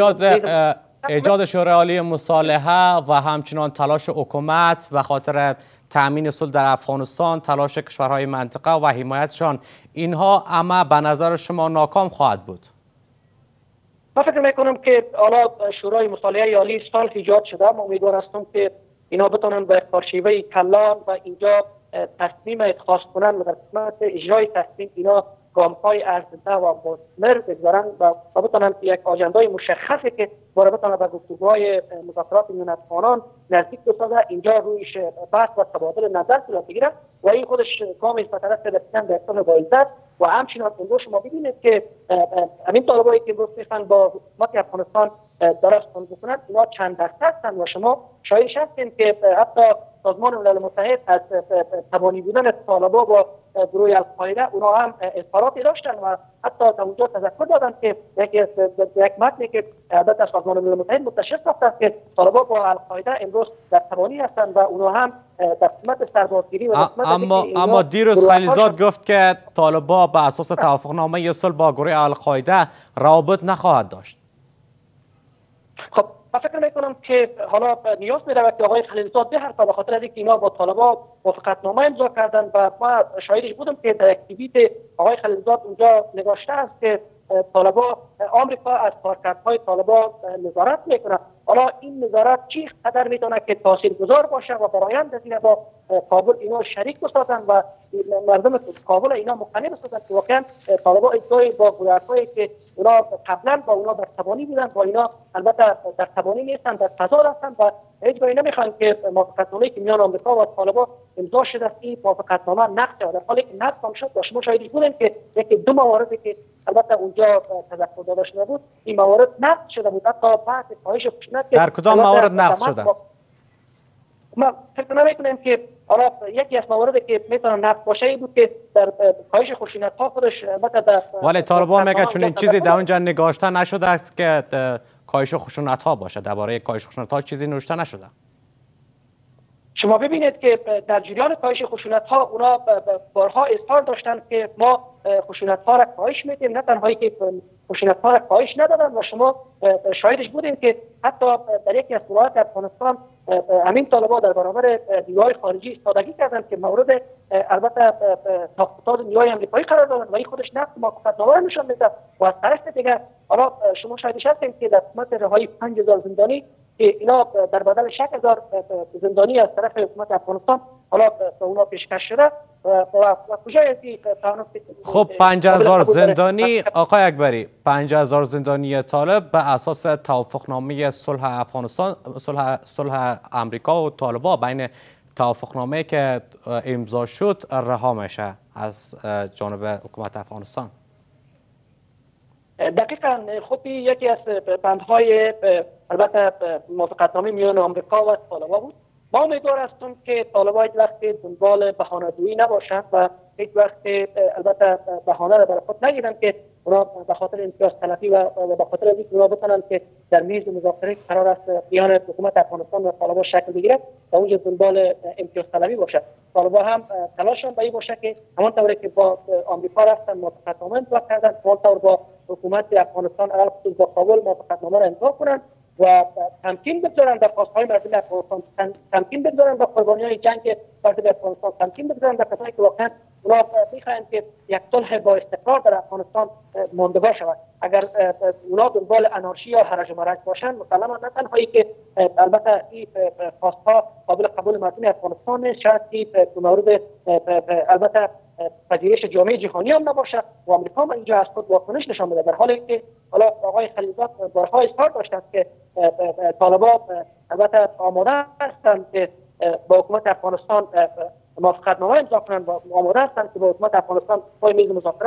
ایجاد شورای عالی مصالحه و همچنان تلاش حکومت به خاطر تأمین صلح در افغانستان، تلاش کشورهای منطقه و حمایتشان، اینها اما به نظر شما ناکام خواهد بود؟ من فکر میکنم که حالا شورای مصالحه عالی صلح ایجاد شده، ما امیدوار هستم که اینا بتونن به کارشیوه کلان و اینجا تصمیم اتخاذ کنن و در قسمت اجرای تصمیم اینا گام‌های ارزنده و مثمر بگذارن و بتونن یک آژندای مشخصی که بتونن به گفتگوهای مذاکرات میان افغانان نزدیک بسازه، اینجا رویش بحث و تبادل نظر صورت بگیره و این خودش گامی است به طرف رسیدن به صلح باعث. و همچنین امروز شما ببینید که همین طالبایی که امروز میخوان با حکومت افغانستان درست بکنند، اینا چند دسته هستند و شما شاهدش هستین که حتی سازمان ملل متحد از تبانی بودن طالبان با گروه القاعده اونا هم اظهاراتی داشتن و حتی در اونجا تذکر دادن که یک متنی که در سازمان ملل متحد منتشر ساخته است که طالبان با القاعده امروز در تبانی هستند و اونا هم در قسمت سربازگیری و اما دیروز خلیلزاد گفت که طالبان به اساس توافقنامه صلح با گروه القاعده روابط نخواهد داشت. خب من فکر میکنم که حالا نیاز می‌رود که آقای خلیلزاد بحرف به خاطر اینکه اینا با طالبان موافقتنامه امضا کردن و ما شاهدش بودم که در یک توییت آقای خلیلزاد اونجا نوشته است که طالبان آمریکا از کارکردهای طالبان نظارت میکنه. حالا این نظارت چی قدر میتونه که تاثیرگذار باشه و برآیند از این با کابل اینا شریک بسازن و مردم کابل اینا مقتنع بسازن که واقعا طالبان ادعای با گروه‌هایی که اونا قبلا با اونا در تبانی بودن با اینا البته در تبانی نیستن، در تضاد هستن و هیچ جایی نمیخوان که موافقتنامه‌ای که میان آمریکا و طالبان امضا شده است این موافقتنامه نقض شده. در حالی که نقض هم شد و شما شاهدی بودن که یکی دو مواردی که البته اونجا تذکر داده شده بود این موارد نقض شده بود. حتی بعد کاهش خشونت در کدام موارد نقض شده؟ ما فکر نمی‌کنیم که حالا یکی از مواردی که میتونه نقض باشه این بود که در کاهش خشونت‌ها خودش البته ولی طالبان میگه چون این چیزی در اونجا نگاشته نشده است که کاهش خشونت‌ها باشه. درباره کاهش خشونت‌ها چیزی نوشته نشده. شما ببینید که در جریان کاهش خشونت‌ها اونا بارها اظهار داشتن که ما خشونت‌ها را کاهش میدیم، نه تنهایی که خشونت‌ها را کاهش ندادن و شما شاهدش بودین که حتی در یکی از ولایات افغانستان همین طالبان در برابر نیروهای خارجی ایستادگی کردن که مورد البته تاخطات نیروهای آمریکایی قرار دادن و این خودش نقض موافقتنامه نشان میده. و از طرف دیگر حالا شما شاهدش هستین که در قسمت رهایی 5000 زندانی که اینا در بدل 6000 زندانی از طرف حکومت افغانستان حالا به اونا پیشکش شده و کجای خب 5000 زندانی آقای اکبری، 5000 زندانی طالب به اساس توافقنامه صلح افغانستان، صلح امریکا و طالبان بین توافقنامه که امضا شد رها میشه از جانب حکومت افغانستان. دقیقاً خب یکی از بندهای البته موافقتنامه میان آمریکا و طالبان بود. ما امیدوار هستیم که طالبان هیچ وقت دنبال بهانه‌جویی نباشند و هیچ وقت البته بهانه را برای خود نگیرند که اونا به خاطر امتیاز طلبی و به خاطر اینکه اونا بتونن که در میز مذاکره قرار است میان حکومت افغانستان و طالبان شکل بگیره و اونجا دنبال امتیاز طلبی باشه. طالبان هم تلاششون به این باشه که همانطوری که با آمریکا رفتن موافقتنامه امضا کردن همانطور با حکومت افغانستان علاوه با کابل موافقتنامه را امضا کنند و تمکین بگذارند در خواستهای مردم افغانستان، تمکین بگذارند در قربانیان جنگ مردم افغانستان، تمکین بگذارند در کسانی که واقعا اونا میخواهند که یک صلح با استقرار در افغانستان ماندگار شود. اگر اونا دنبال انارشی یا هرج و مرج باشند مسلما نه تنهایی که البته این خواستها قابل قبول مردم افغانستان نیست، شاید این مورد البته پذیرش جامعه جهانی هم نباشه و آمریکا هم اینجا از خود واکنش نشان میده. در حالی که حالا آقای خلیلزاد بارها اظهار داشتند که طالبان البته آماده هستند که با حکومت افغانستان موافقتنامه امضا کنند و آماده هستند که با حکومت افغانستان پای میز مذاکره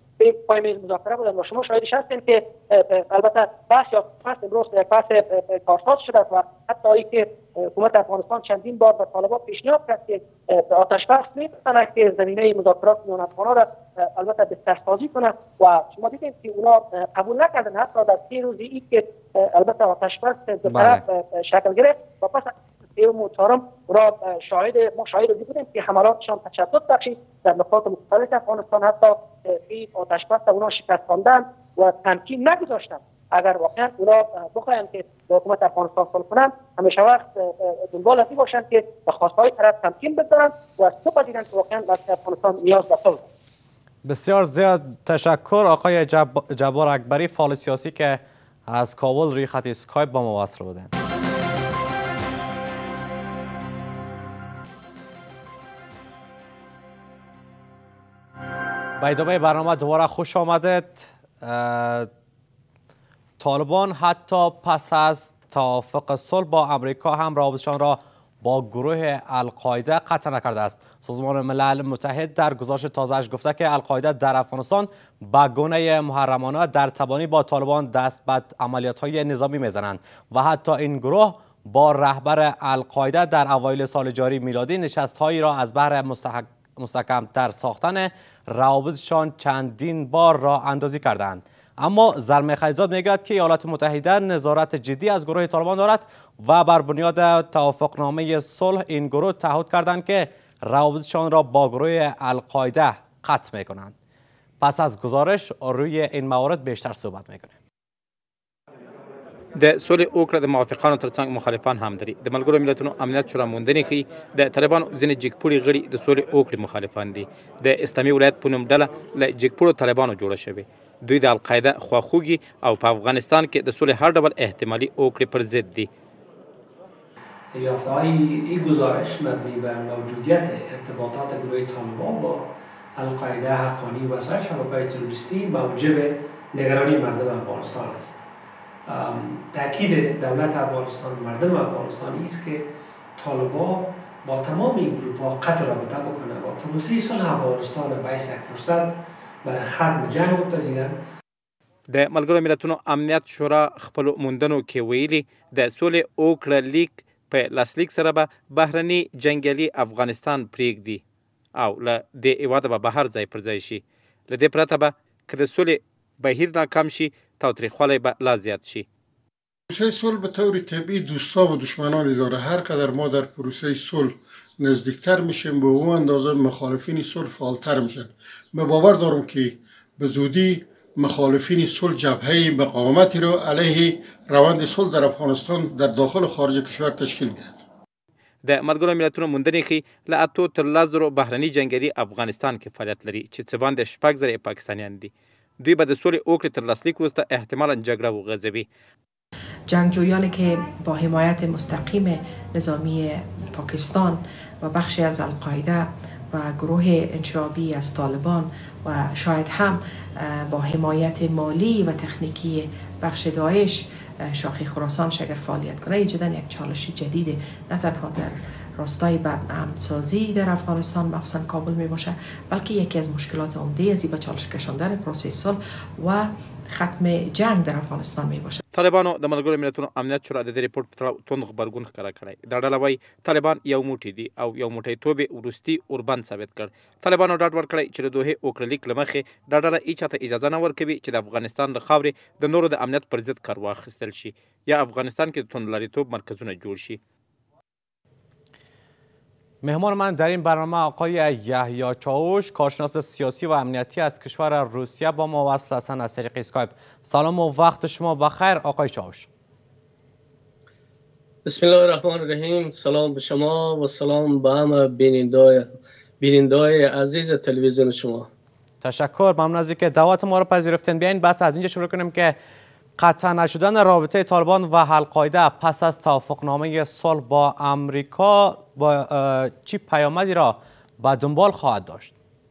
بودند و شما شاهدش هستین که البته بحث امروز یک بحث کارساز شده و حتی اینکه حکومت افغانستان چندین بار به طالبان پیشنهاد کرد که آتش‌بس میتونه که زمینه مذاکرات میان افغان‌ها را البته بسترسازی کنه و شما دیدید که اونا قبول نکردن. حتی در 3 روزی ای که البته آتش‌بس دو طرف شکل گرفت و پس محترم را ما شاهد بودیم که حملاتشان تشدد بخشید در نقاط مختلف افغانستان، حتی این آتش‌بس اونا شکست خواندن و تمکین نگذاشتن. اگر واقعا اونا بخواهند که با حکومت افغانستان صلح کنند همیشه وقت دنبال این باشند که به خواستهای طرف تمکین بدارند و بپذیرند که واقعا افغانستان نیاز به صلح. بسیار زیاد تشکر آقای جبار اکبری، فعال سیاسی که از کابل روی خط اسکایپ با ما وصل بودند. به ادامه برنامه دوباره خوش آمدید. طالبان حتی پس از توافق صلح با امریکا هم رابطشان را با گروه القاعده قطع نکرده است. سازمان ملل متحد در گزارش تازه‌اش گفته که القاعده در افغانستان به گونه محرمانه در تبانی با طالبان دست به عملیات‌های نظامی می‌زنند و حتی این گروه با رهبر القاعده در اوایل سال جاری میلادی نشست‌هایی را از بهر مستحکم‌تر ساختن روابطشان چندین بار راه اندازی کردند. اما زلمه خلیزاد میگوید که ایالات متحده نظارت جدی از گروه طالبان دارد و بر بنیاد توافقنامه صلح این گروه تعهد کردند که روابطشان را با گروه القاعده قطع میکنند. پس از گزارش روی این موارد بیشتر صحبت میکنیم. د سولې اوکړه د موافقانو ترڅنګ مخالفان هم لري. د ملګرو ملتونو امنیت شورا موندنې ښیي د طالبانو ځینې جګپوړي غړي د سولې اوکړې مخالفان دي. د اسلامي ولایت په نوم ډله له جګپوړو طالبانو جوړه شوې. دوی د القاعده خواخوږي او په افغانستان کې د سولې هر ډول احتمالي اوکړې پر ضد دي. یافته‌های این گزارش مبنی بر موجودیت ارتباطات گروه طالبان با القاعده حقانی و سایر شبکه‌های تروریستی موجب نگرانی مردم افغانستان است. تاکید دولت افغانستان مردم افغانستان است که طالبان با تمام این گروه‌ها قطع رابطه بکنه و پروسه صلح افغانستان به یک فرصت برای ختم جنگ بپذیرند. د ملګرو ملتونو امنیت شورا خپل موندنو کې ویلي د سولې اوکړه لیک په لاسلیک سره به بهرني جنګیالي افغانستان پرېږدي او له دې هېواده به بهر ځای پر ځای شي. له دې پرته به که د سولې بهیر ناکام شي تاوتریخوالی به لا زیاد شي. پروسه صلح به طور طبیعی دوستا و دشمنانی داره. هر قدر ما در پروسه صلح نزدیکتر میشیم به اون اندازه مخالفین صلح فعالتر میشن. من باور دارم که به زودی مخالفین صلح جبهه مقاومتی رو علیه روند صلح در افغانستان در داخل و خارج کشور تشکیل میدن. د ملګرو ملتونو موندنې ښیي له 8 تر 10 زرو بهرني جنګیالي افغانستان کې فعالیت لري چې څه باندې 6 زره پاکستانیان دي. دوی به د سولې اوکړې تر لاسلیک وروسته احتمالاً جګړه وغځوي. جنگجویانی که با حمایت مستقیم نظامی پاکستان و بخشی از القاعده و گروه انشعابی از طالبان و شاید هم با حمایت مالی و تکنیکی بخش داعش شاخه خراسان شگر فعالیت کنه، جدا یک چالش جدیده نه تنها در راستای امن‌سازی در افغانستان مخصوصا کابل می باشه، بلکه یکی از مشکلات عمده از این به چالش کشاندن پروسه صلح و ختم جنگ در افغانستان می باشه. طالبانو د ملګرو ملتونو امنیت شورا د دې ریپورت په تړاو توند غبرګون ښکاره کړی. دا ډله وایي طالبان یو موټی دي او یو موټیتوب یې وروستي اوربند ثابت کړ. طالبانو ډاډ ورکړی چې د دوحې اوکړلیک له مخې دا ډله هېچا ته اجازه نه ورکوي چې د افغانستان له خاورې د نورو د امنیت پر ضد کار واخیستل شي یا افغانستان کې د توندلاریتوب مرکزونه جوړ شي. مهمان من در این برنامه آقای یحیی چاوش، کارشناس سیاسی و امنیتی از کشور روسیه با ما وصل هستند از طریق اسکایپ. سلام و وقت شما بخیر آقای چاوش. بسم الله الرحمن الرحیم. سلام به شما و سلام به همه بیننده‌های عزیز تلویزیون شما. تشکر، ممنون از اینکه دعوت ما را پذیرفتین. بیاین بس از اینجا شروع کنیم که قطع نشدن رابطه طالبان و القاعده پس از توافقنامه صلح با امریکا با چی پیامدی را به دنبال خواهد داشت؟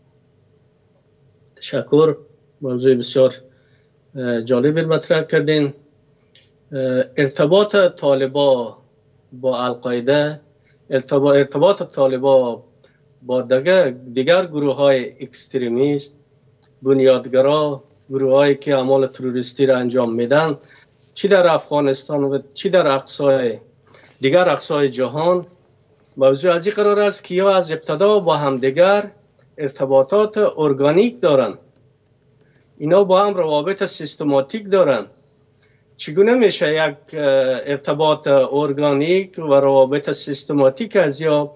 تشکر، موضوع بسیار جالبی مطرح کردین. ارتباط طالبان با القاعده، ارتباط طالبان با دیگر گروه های اکستریمیست، بنیادگرا، گروهایی که اعمال تروریستی را انجام میدن، چی در افغانستان و چی در دیگر اقصای جهان، موضوع از این قرار است که یا از ابتدا با همدیگر ارتباطات ارگانیک دارن، اینا با هم روابط سیستماتیک دارن. چگونه میشه یک ارتباط ارگانیک و روابط سیستماتیک از یا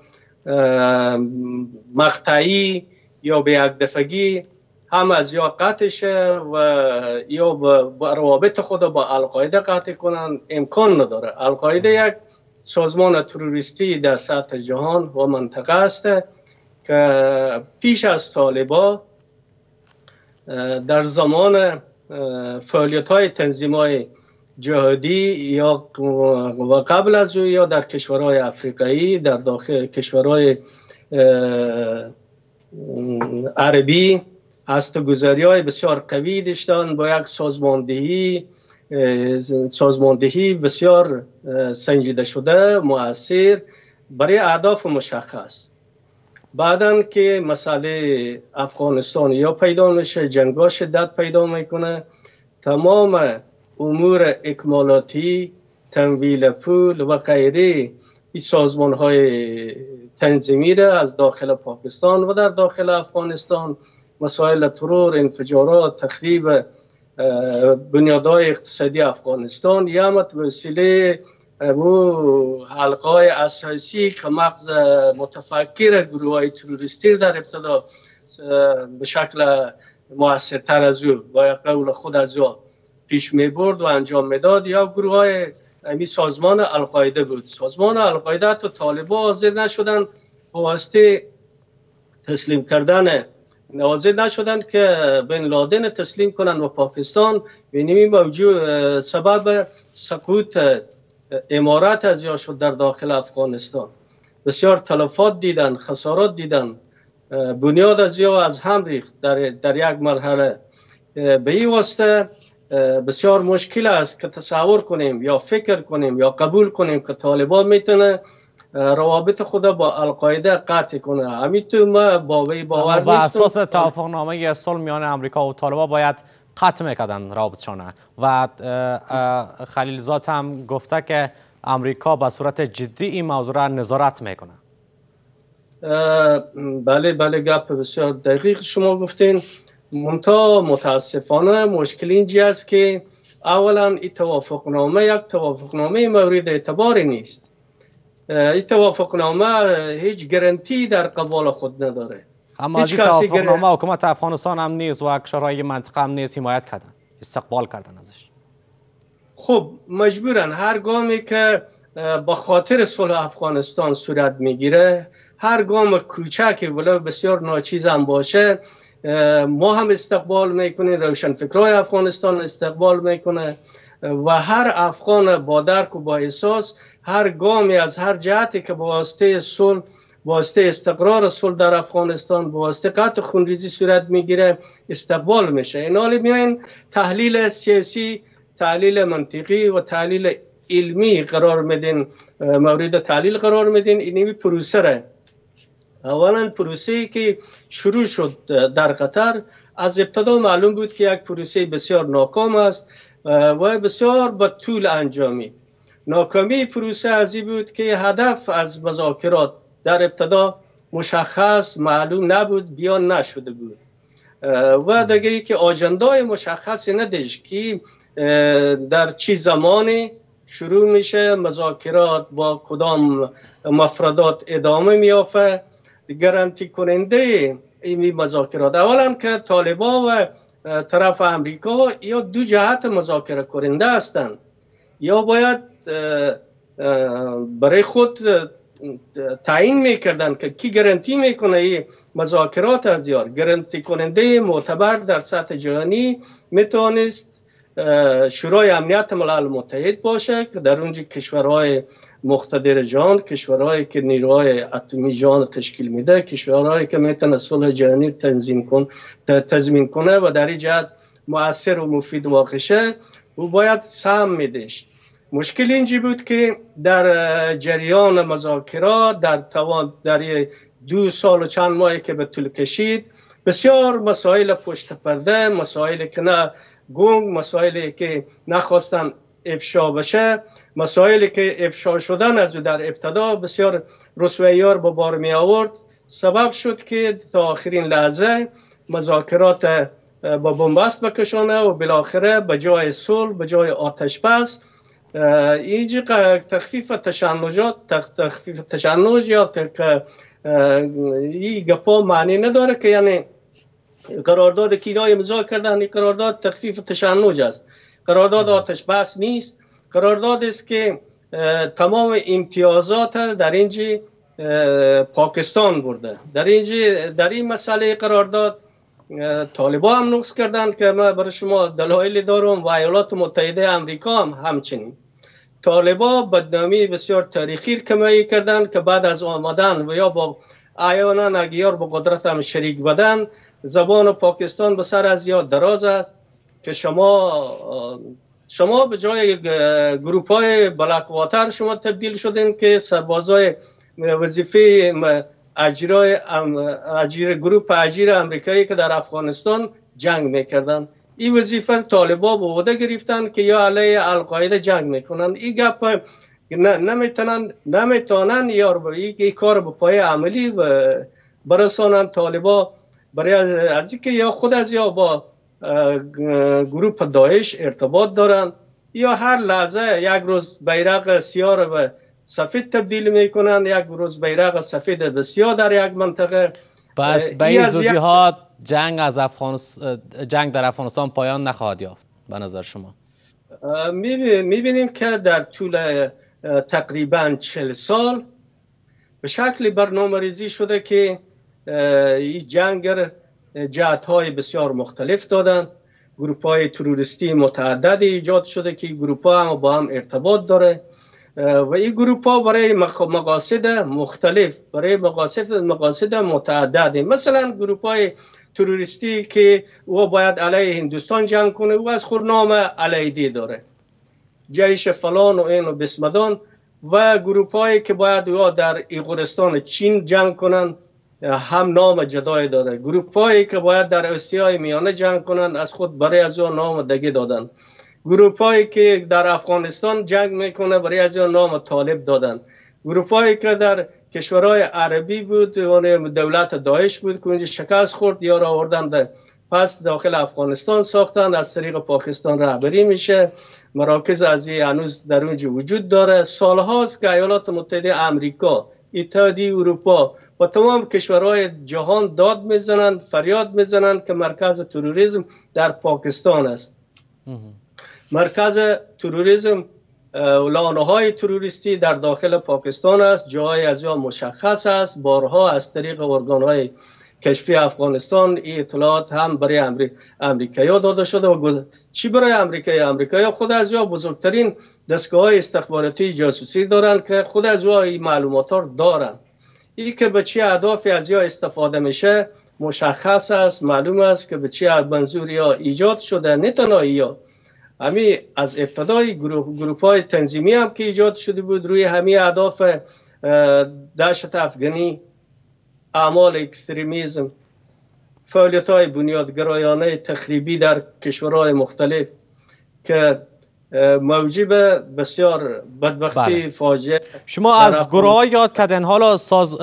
مقطعی یا به یک دفعگی هم از یا قطع شه و یا با روابط خود با القاعده قطع کنن امکان نداره. القاعده یک سازمان تروریستی در سطح جهان و منطقه است که پیش از طالبان در زمان فعالیت‌های تنظیم‌های جهادی یا و قبل از او یا در کشورهای افریقایی، در داخل کشورهای عربی هسته‌گذاری‌های بسیار قوی داشتند با یک سازماندهی بسیار سنجیده شده، مؤثر برای اهداف مشخص. بعدن که مسئله افغانستان یا پیدا میشه، جنگا شدت پیدا میکنه، تمام امور اکمالاتی تمویل پول و غیره این سازمان های تنظیمی را از داخل پاکستان و در داخل افغانستان، مسائل ترور، انفجارات، تخریب بنیادهای اقتصادی افغانستان یا به وسیله و حلقه‌های اساسی که مغز متفکر گروه های تروریستی در ابتدا به شکل موثرتر از او با قول خود از او پیش می برد و انجام میداد، یا گروه های سازمان القاعده بود. سازمان القاعده تو طالبان حاضر نشدن با واسطه تسلیم کردن، حاضر نشدن که بن لادن تسلیم کنن و پاکستان بینیمی موجود سبب سقوط امارات از یا شد در داخل افغانستان. بسیار تلفات دیدن، خسارات دیدن، بنیاد از یا از هم ریخت در یک مرحله. به این واسطه بسیار مشکل است که تصور کنیم یا فکر کنیم یا قبول کنیم که طالبان میتونه روابط خود با القاعده قطع کنه. همینطور ما باور نیستم. با اساس توافقنامه صلح میان امریکا و طالبان باید قطع میکردن رابطشانه و خلیلزاد هم گفته که امریکا به صورت جدی این موضوع را نظارت میکنه. بله گپ بسیار دقیق شما گفتین. منتها متاسفانه مشکل اینجا است که اولا این توافقنامه یک توافقنامه مورد اعتباری نیست. این توافقنامه هیچ گارانتی در قبال خود نداره. اما از این توافقنامه حکومت افغانستان هم نیست و کشورهای منطقه هم نیست حمایت کردن، استقبال کردن ازش. خب مجبورن هر گامی که به خاطر صلح افغانستان صورت میگیره، هر گام کوچکی ولو بسیار ناچیز هم باشه، ما هم استقبال میکنیم، روشنفکرای افغانستان استقبال میکنه و هر افغان با درک و با احساس هر گامی از هر جهتی که با واسطه صلح، با واسطه استقرار صلح در افغانستان، با واسطه قطع خونریزی صورت میگیره استقبال میشه. این حالی میاین تحلیل سیاسی، تحلیل منطقی و تحلیل علمی قرار میدین، مورد تحلیل قرار میدین. اینی پروسه ره. اولا پروسه‌ای که شروع شد در قطر از ابتدا معلوم بود که یک پروسه بسیار ناکام است و بسیار به طول انجامید. ناکامی پروسه از این بود که هدف از مذاکرات در ابتدا مشخص معلوم نبود، بیان نشده بود و دیگه که آجندای مشخصی نداشت که در چه زمانی شروع میشه، مذاکرات با کدام مفردات ادامه میافته. گارانتی کننده این مذاکرات اولا که طالبان و طرف امریکا یا دو جهت مذاکره کننده هستند، یا باید برای خود تعیین میکردن که کی گارانتی میکنه این مذاکرات از یار. گارانتی کننده معتبر در سطح جهانی میتونست شورای امنیت ملل متحد باشه که در اونجا کشورهای مقتدر جهان، کشورهایی که نیروهای اتمی جهان تشکیل میده، کشورهایی که میتونه صلح جهانی تضمین کنه و در این جهت مؤثر و مفید واقع شه، او باید سهم میدهش. مشکل اینجی بود که در جریان مذاکرات در 2 سال و چند ماهی که به طول کشید، بسیار مسائل پشت پرده، مسائلی که نه گنگ، مسائلی که نخواستن افشا بشه، مسائلی که افشا شدن از در ابتدا بسیار رسوایی‌ها به بار می آورد، سبب شد که تا آخرین لحظه مذاکرات با بنبست بکشانه و بالاخره به جای صلح، به جای آتش بس، اینجا تخفیف تشنج یا این گپا معنی نداره که یعنی قرارداد که اینا امضا کردن، این قرارداد تخفیف تشنج است، قرارداد آتش بس نیست. قرارداد است که تمام امتیازات در اینجا پاکستان برده. در این مسئله قرارداد طالبان هم نقص کردند که من برای شما دلایل دارم و ایالات متحده امریکا هم همچنین. طالبان بدنامی بسیار تاریخی کمایی کردند که بعد از آمدن و یا با آریانا نگیار با قدرت هم شریک بدن، زبان پاکستان به سر از یاد دراز است که شما به جای گروپ های بلک واتر شما تبدیل شدین که سربازای وظیفه گروپ اجیر امریکایی که در افغانستان جنگ میکردن. این وظیفه طالبا به عهده گرفتن که یا علیه القاعده جنگ میکنن. این گپ نمیتونن یا این کار به پای عملی برسانن طالبا، برای از اینکه یا خود از یا با گروه داعش ارتباط دارن یا هر لحظه یک روز بیرق سیاه را به سفید تبدیل میکنن، یک روز بیرق سفید به سیاه در یک منطقه. پس به این زودی ها جنگ در افغانستان پایان نخواهد یافت به نظر شما؟ میبینیم که در طول تقریبا 40 سال به شکل برنامه ریزی شده که این جنگ جهت‌های بسیار مختلف دادن. گروه‌های تروریستی متعدد ایجاد شده که گروه‌ها هم با هم ارتباط داره و این گروه‌ها برای مقاصد مختلف، برای مقاصد متعدد، مثلا گروه‌های تروریستی که او باید علیه هندوستان جنگ کنه، او از خود نام علیدی داره، جیش فلان و این و بسمدان، و گروه‌هایی که باید او در ایغورستان چین جنگ کنن هم نام جدای داره، گروه‌هایی که باید در آسیای میانه جنگ کنن از خود برای از اون نام دیگه دادن، گروه‌هایی که در افغانستان جنگ میکنه برای از اون نام طالب دادن، گروه‌هایی که در کشورهای عربی بود و دولت داعش بود که اونجا شکست خورد یا را آوردن پس داخل افغانستان ساختن، از طریق پاکستان رهبری میشه، مراکز از هنوز در اونجا وجود داره. سالهاست که ایالات متحده آمریکا، اتحادیه اروپا و تمام کشورهای جهان داد میزنن، فریاد میزنن که مرکز تروریسم در پاکستان است. مرکز تروریسم لانه‌های تروریستی در داخل پاکستان است، جای از آن مشخص است، بارها از طریق ارگان‌های کشفی افغانستان این اطلاعات هم برای امریکایی‌ها داده شده. و چی برای امریکایی‌ها خود از یا بزرگترین دستگاه‌های استخباراتی جاسوسی دارن که خود از یا این معلومات ها دارن. این که به چه اهدافی از یا استفاده میشه مشخص است، معلوم است که به چه منظوری ها ایجاد شده. نه تنها یا همین از ابتدای گروه‌های تنظیمی هم که ایجاد شده بود روی همین اهداف دهشت افغانی، اعمال اکستریمیزم، فعالیت‌های بنیادگرایانه تخریبی در کشورهای مختلف که موجب بسیار بدبختی فاجعه. شما از گروه‌ها یاد کردین، حالا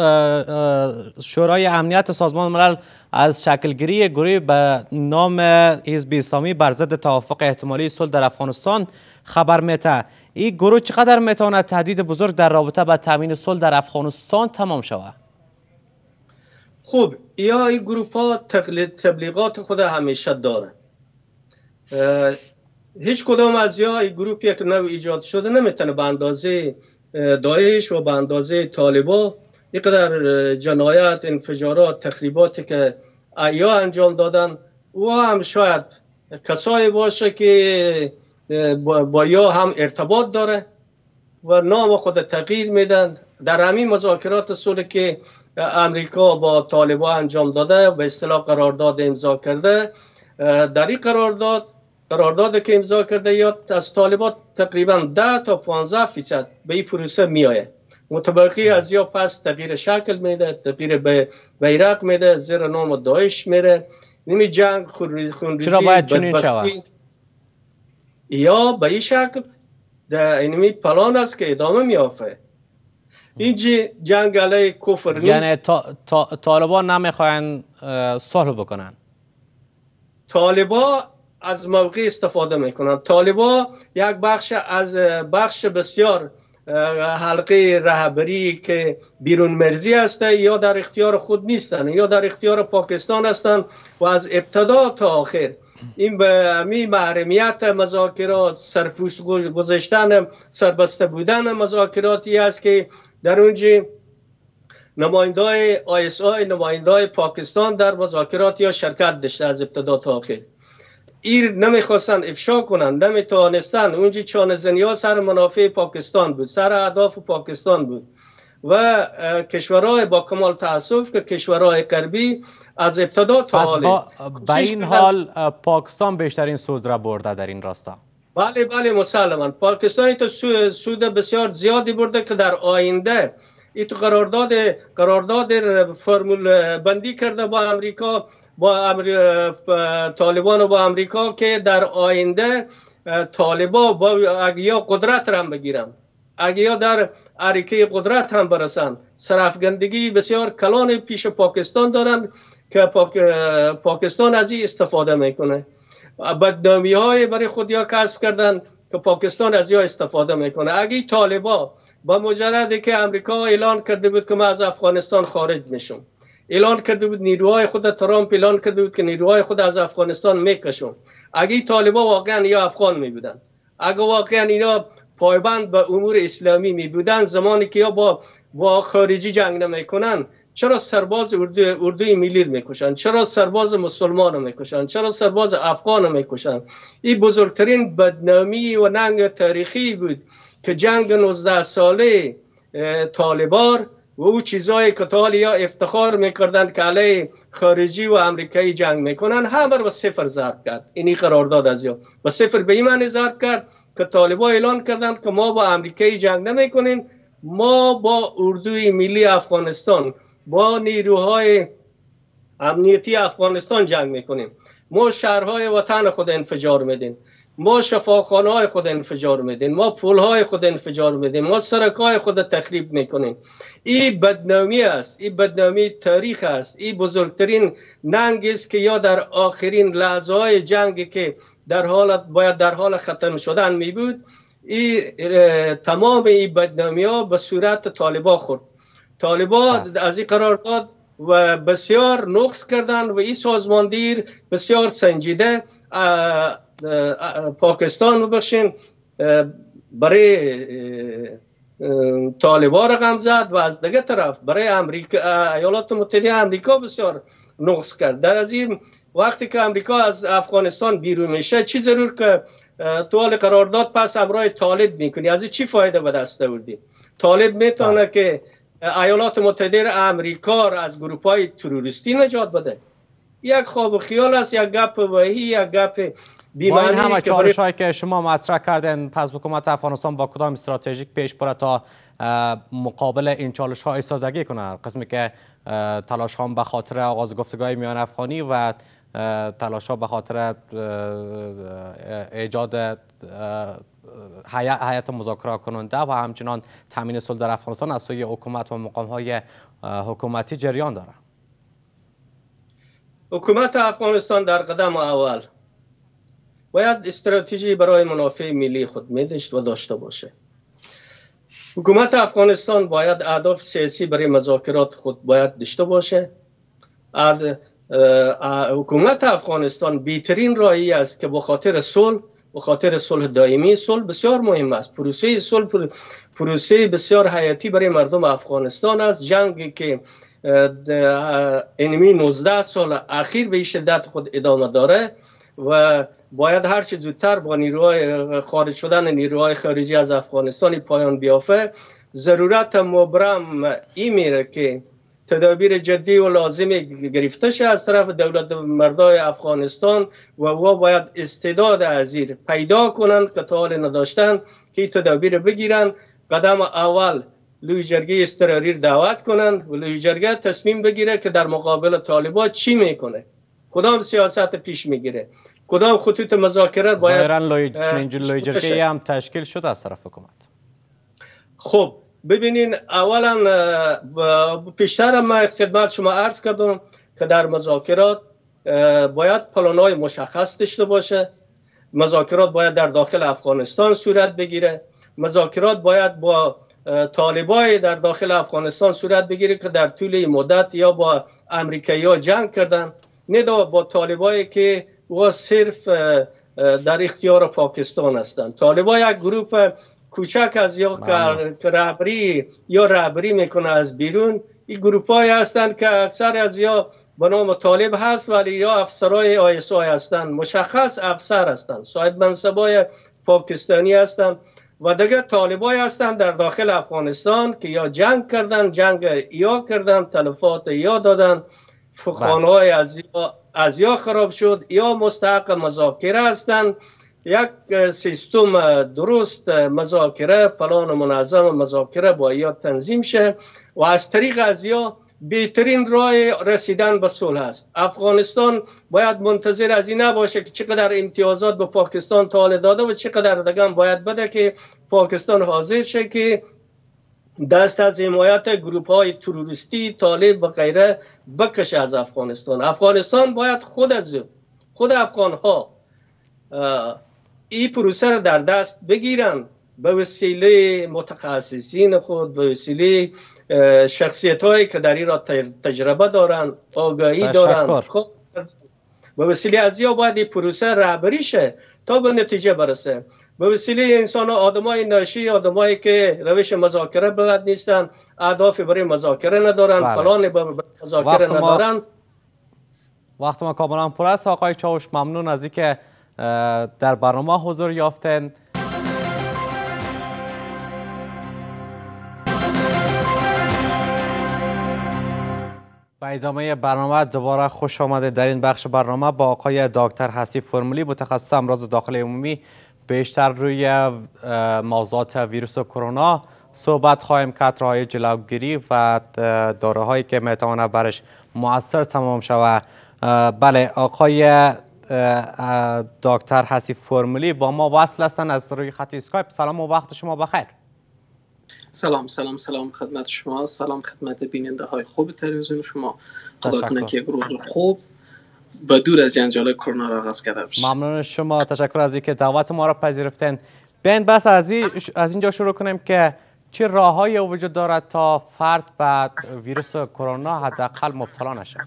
شورای امنیت سازمان ملل از شکلگیری گروهی به نام حزب اسلامی بر ضد توافق احتمالی صلح در افغانستان خبر میده. این گروه چقدر میتونه تهدید بزرگ در رابطه با تامین صلح در افغانستان تمام شود؟ خوب، این گروه ها تبلیغات خود همیشه داره. هیچ کدام از این گروه که نو ایجاد شده نمیتونه به اندازه داعش و به اندازه طالبان اینقدر جنایت، انفجارات، تخریباتی که یا انجام دادن او هم شاید کسایی باشه که با یا هم ارتباط داره و نام خود تغییر میدن. در همین مذاکرات صلح که امریکا با طالبان انجام داده، به اصطلاح قرارداد امضا کرده، در این قرارداد که امضا کرده یا از طالبان تقریبا 10 تا 15% به این پروسه میآید. متبقی از یا پس تغییر شکل میده، تغییر بیرق میده، زیر نام داعش میره. نمی جنگ خونریزی چرا باید چنین شود؟ یا به این شکل در اینمی پلان است که ادامه میافته. اینجا جنگ علیه کفر نیست. یعنی طالبان نمیخواین صلح بکنن؟ طالبان از موقع استفاده میکنن. طالبان یک بخش بسیار حلقه رهبری که بیرون مرزی هسته یا در اختیار خود نیستن یا در اختیار پاکستان هستند و از ابتدا تا آخر این به همین محرمیت مذاکرات، سرپوش گذاشتن، سربسته بودن مذاکراتی است که در اونجا نمایندای ISI، نمایندای پاکستان در مذاکرات یا شرکت داشته از ابتدا تا آخر. این نمیخواستن افشا کنن، نمیتوانستن. اونجا چانه‌زنی ها سر منافع پاکستان بود، سر اهداف پاکستان بود و کشورهای با کمال تاسف که کشورهای غربی از ابتدا تا حال با این حال پاکستان بیشترین سود را برده در این راستا. بله مسلما پاکستانی تو سود بسیار زیادی برده که در آینده این تو قرارداد فرمول بندی کرده با امریکا، طالبان و با امریکا که در آینده طالبان اگه یا قدرت را هم بگیرن، اگه یا در عرکه قدرت هم برسن، سرافگندگی بسیار کلان پیش پاکستان دارن که پاکستان از این استفاده میکنه. بدنامی های برای خودیا کسب کردن که پاکستان از این استفاده میکنه. اگه طالبان با مجردی که امریکا اعلان کرده بود که ما از افغانستان خارج میشم، اعلان کرده بود نیروهای خود، ترامپ اعلان کرده بود که نیروهای خود از افغانستان میکشم، اگه طالبان واقعا یا افغان میبودن، اگه واقعا اینا پایبند به امور اسلامی میبودن، زمانی که یا با خارجی جنگ نمیکنن، چرا سرباز اردوی ملی میکشن؟ چرا سرباز مسلمان رو میکشن؟ چرا سرباز افغان رو میکشن؟ این بزرگترین بدنامی و ننگ تاریخی بود که جنگ 19 ساله طالبان و او چیزایی که یا افتخار میکردن که علیه خارجی و امریکایی جنگ میکنن، همه رو به صفر ضرب کرد. اینی قرارداد از یا به صفر به این معنی ضرب کرد که طالبان اعلان کردن که ما با امریکایی جنگ نمیکنیم، ما با اردوی ملی افغانستان، با نیروهای امنیتی افغانستان جنگ میکنیم. ما شهرهای وطن خود انفجار میدیم، ما شفاخانه های خود انفجار میدیم، ما پول های خود انفجار میدیم، ما سرکای خود تخریب میکنیم. این بدنامی است، این بدنامی تاریخ است، این بزرگترین ننگ است که یا در آخرین لحظه های جنگ که باید در حال ختم شدن می بود، تمام این بدنامی ها به صورت طالبان خورد. طالبان از این قرارداد و بسیار نقص کردن و این سازماندهی بسیار سنجیده پاکستان رو بخشین برای طالبان رقم زد و از دیگه طرف برای ایالات متحده آمریکا بسیار نقص کرد. در از این وقتی که امریکا از افغانستان بیرون میشه، چی ضرور که تو قرارداد پس همراه طالب میکنی، از این چی فایده به دست آوردی؟ طالب میتونه که ایالات متحده آمریکا را از گروپ‌های تروریستی نجات بده. یک خواب و خیال است، یک گپ وحی، یک گپ بی‌معنی. با این همه چالش‌هایی که شما مطرح کردین، پس حکومت افغانستان با کدام استراتژیک پیش بره تا مقابل این چالش‌ها ایستادگی کنه؟ قسمی که تلاش‌ها به خاطر آغاز گفتگوهای میان افغانی و تلاش‌ها به خاطر ایجاد هیئت مذاکره کننده و همچنان تامین صلح در افغانستان از سوی حکومت و مقام‌های حکومتی جریان داره. حکومت افغانستان در قدم اول باید استراتژی برای منافع ملی خود می‌داشت و داشته باشه. حکومت افغانستان باید اهداف سیاسی برای مذاکرات خود باید داشته باشه. حکومت افغانستان بهترین راهی است که به خاطر صلح دائمی، صلح بسیار مهم است. پروسه صلح پروسه بسیار حیاتی برای مردم افغانستان است. جنگی که اینمی 19 سال اخیر به شدت خود ادامه داره و باید هر چه زودتر با نیروهای خارج شدن نیروهای خارجی از افغانستان پایان بیافته. ضرورت مبرم این میره که تدابیر جدی و لازمی گرفته شد از طرف دولت مردای افغانستان و او باید استعداد عزیر پیدا کنند که تا حال نداشتن که تدابیر بگیرن. قدم اول لوی جرگه اضطراری دعوت کنند و لوی جرگه تصمیم بگیره که در مقابل طالبان چی میکنه، کدام سیاست پیش میگیره، کدام خطوط مذاکره باید. ظاهرا لوی جرگه هم تشکیل شد از طرف حکومت. خب ببینین، اولا پیشتر من خدمت شما عرض کردم که در مذاکرات باید پلان‌های مشخص داشته باشه. مذاکرات باید در داخل افغانستان صورت بگیره. مذاکرات باید با طالبای در داخل افغانستان صورت بگیره که در طول مدت یا با امریکایی‌ها جنگ کردن، نه با طالبایی که و صرف در اختیار پاکستان هستند. طالبان یک گروه کوچک از یا رهبری میکنه از بیرون. این گروپ‌های هستند که اکثر از یا به نام طالب هست ولی یا افسرای آیسای هستند، مشخص افسر هستند، صاحب منصبای پاکستانی هستند و دیگه طالبای هستند در داخل افغانستان که یا جنگ کردن، تلفات یا دادن، خانه‌های از یا خراب شد یا مستحق مذاکره هستند یک سیستم درست مذاکره، پلان منظم مذاکره با یا تنظیم شه و از طریق از یا بهترین راه رسیدن به صلح است. افغانستان باید منتظر از این نباشه که چقدر امتیازات به پاکستان تا حال داده و چقدر دیگه باید بده که پاکستان حاضر شه که دست از حمایت گروپ های تروریستی، طالب و غیره بکشه از افغانستان. افغانستان باید خود افغان ها این پروسه را در دست بگیرن به وسیله متخصصین خود، به وسیله شخصیت هایی که در این را تجربه دارن، آگاهی دارن، به وسیله از یا باید این پروسه رهبری شه تا به نتیجه برسه. به وسیله انسان ها، آدمای ناشی، آدمایی که روش مذاکره بلد نیستن، اهداف برای مذاکره ندارن، پلان برای مذاکره ندارن. وقت ما کاملا پر است. آقای چاوش ممنون از اینکه در برنامه حضور یافتن. به ادامه برنامه دوباره خوش آمده. در این بخش برنامه با آقای دکتر حسیب فرمولی، متخصص امراض داخلی عمومی، بیشتر روی موضوعات ویروس کرونا صحبت خواهیم کرد، راه‌های جلوگیری و داروهایی که میتواند برش مؤثر تمام شود. بله، آقای دکتر حسیب فرمولی با ما وصل هستند از روی خط اسکایپ. سلام و وقت شما بخیر. سلام خدمت شما، سلام خدمت بیننده های خوب تلویزیون شما. خدا کنه که یک روز خوب و دور از جنجال کرونا را آغاز کرده باشید. ممنون شما، تشکر از اینکه دعوت ما را پذیرفتین. بیاین بس از اینجا شروع کنیم که چه راههایی وجود دارد تا فرد به ویروس کرونا حداقل مبتلا نشد؟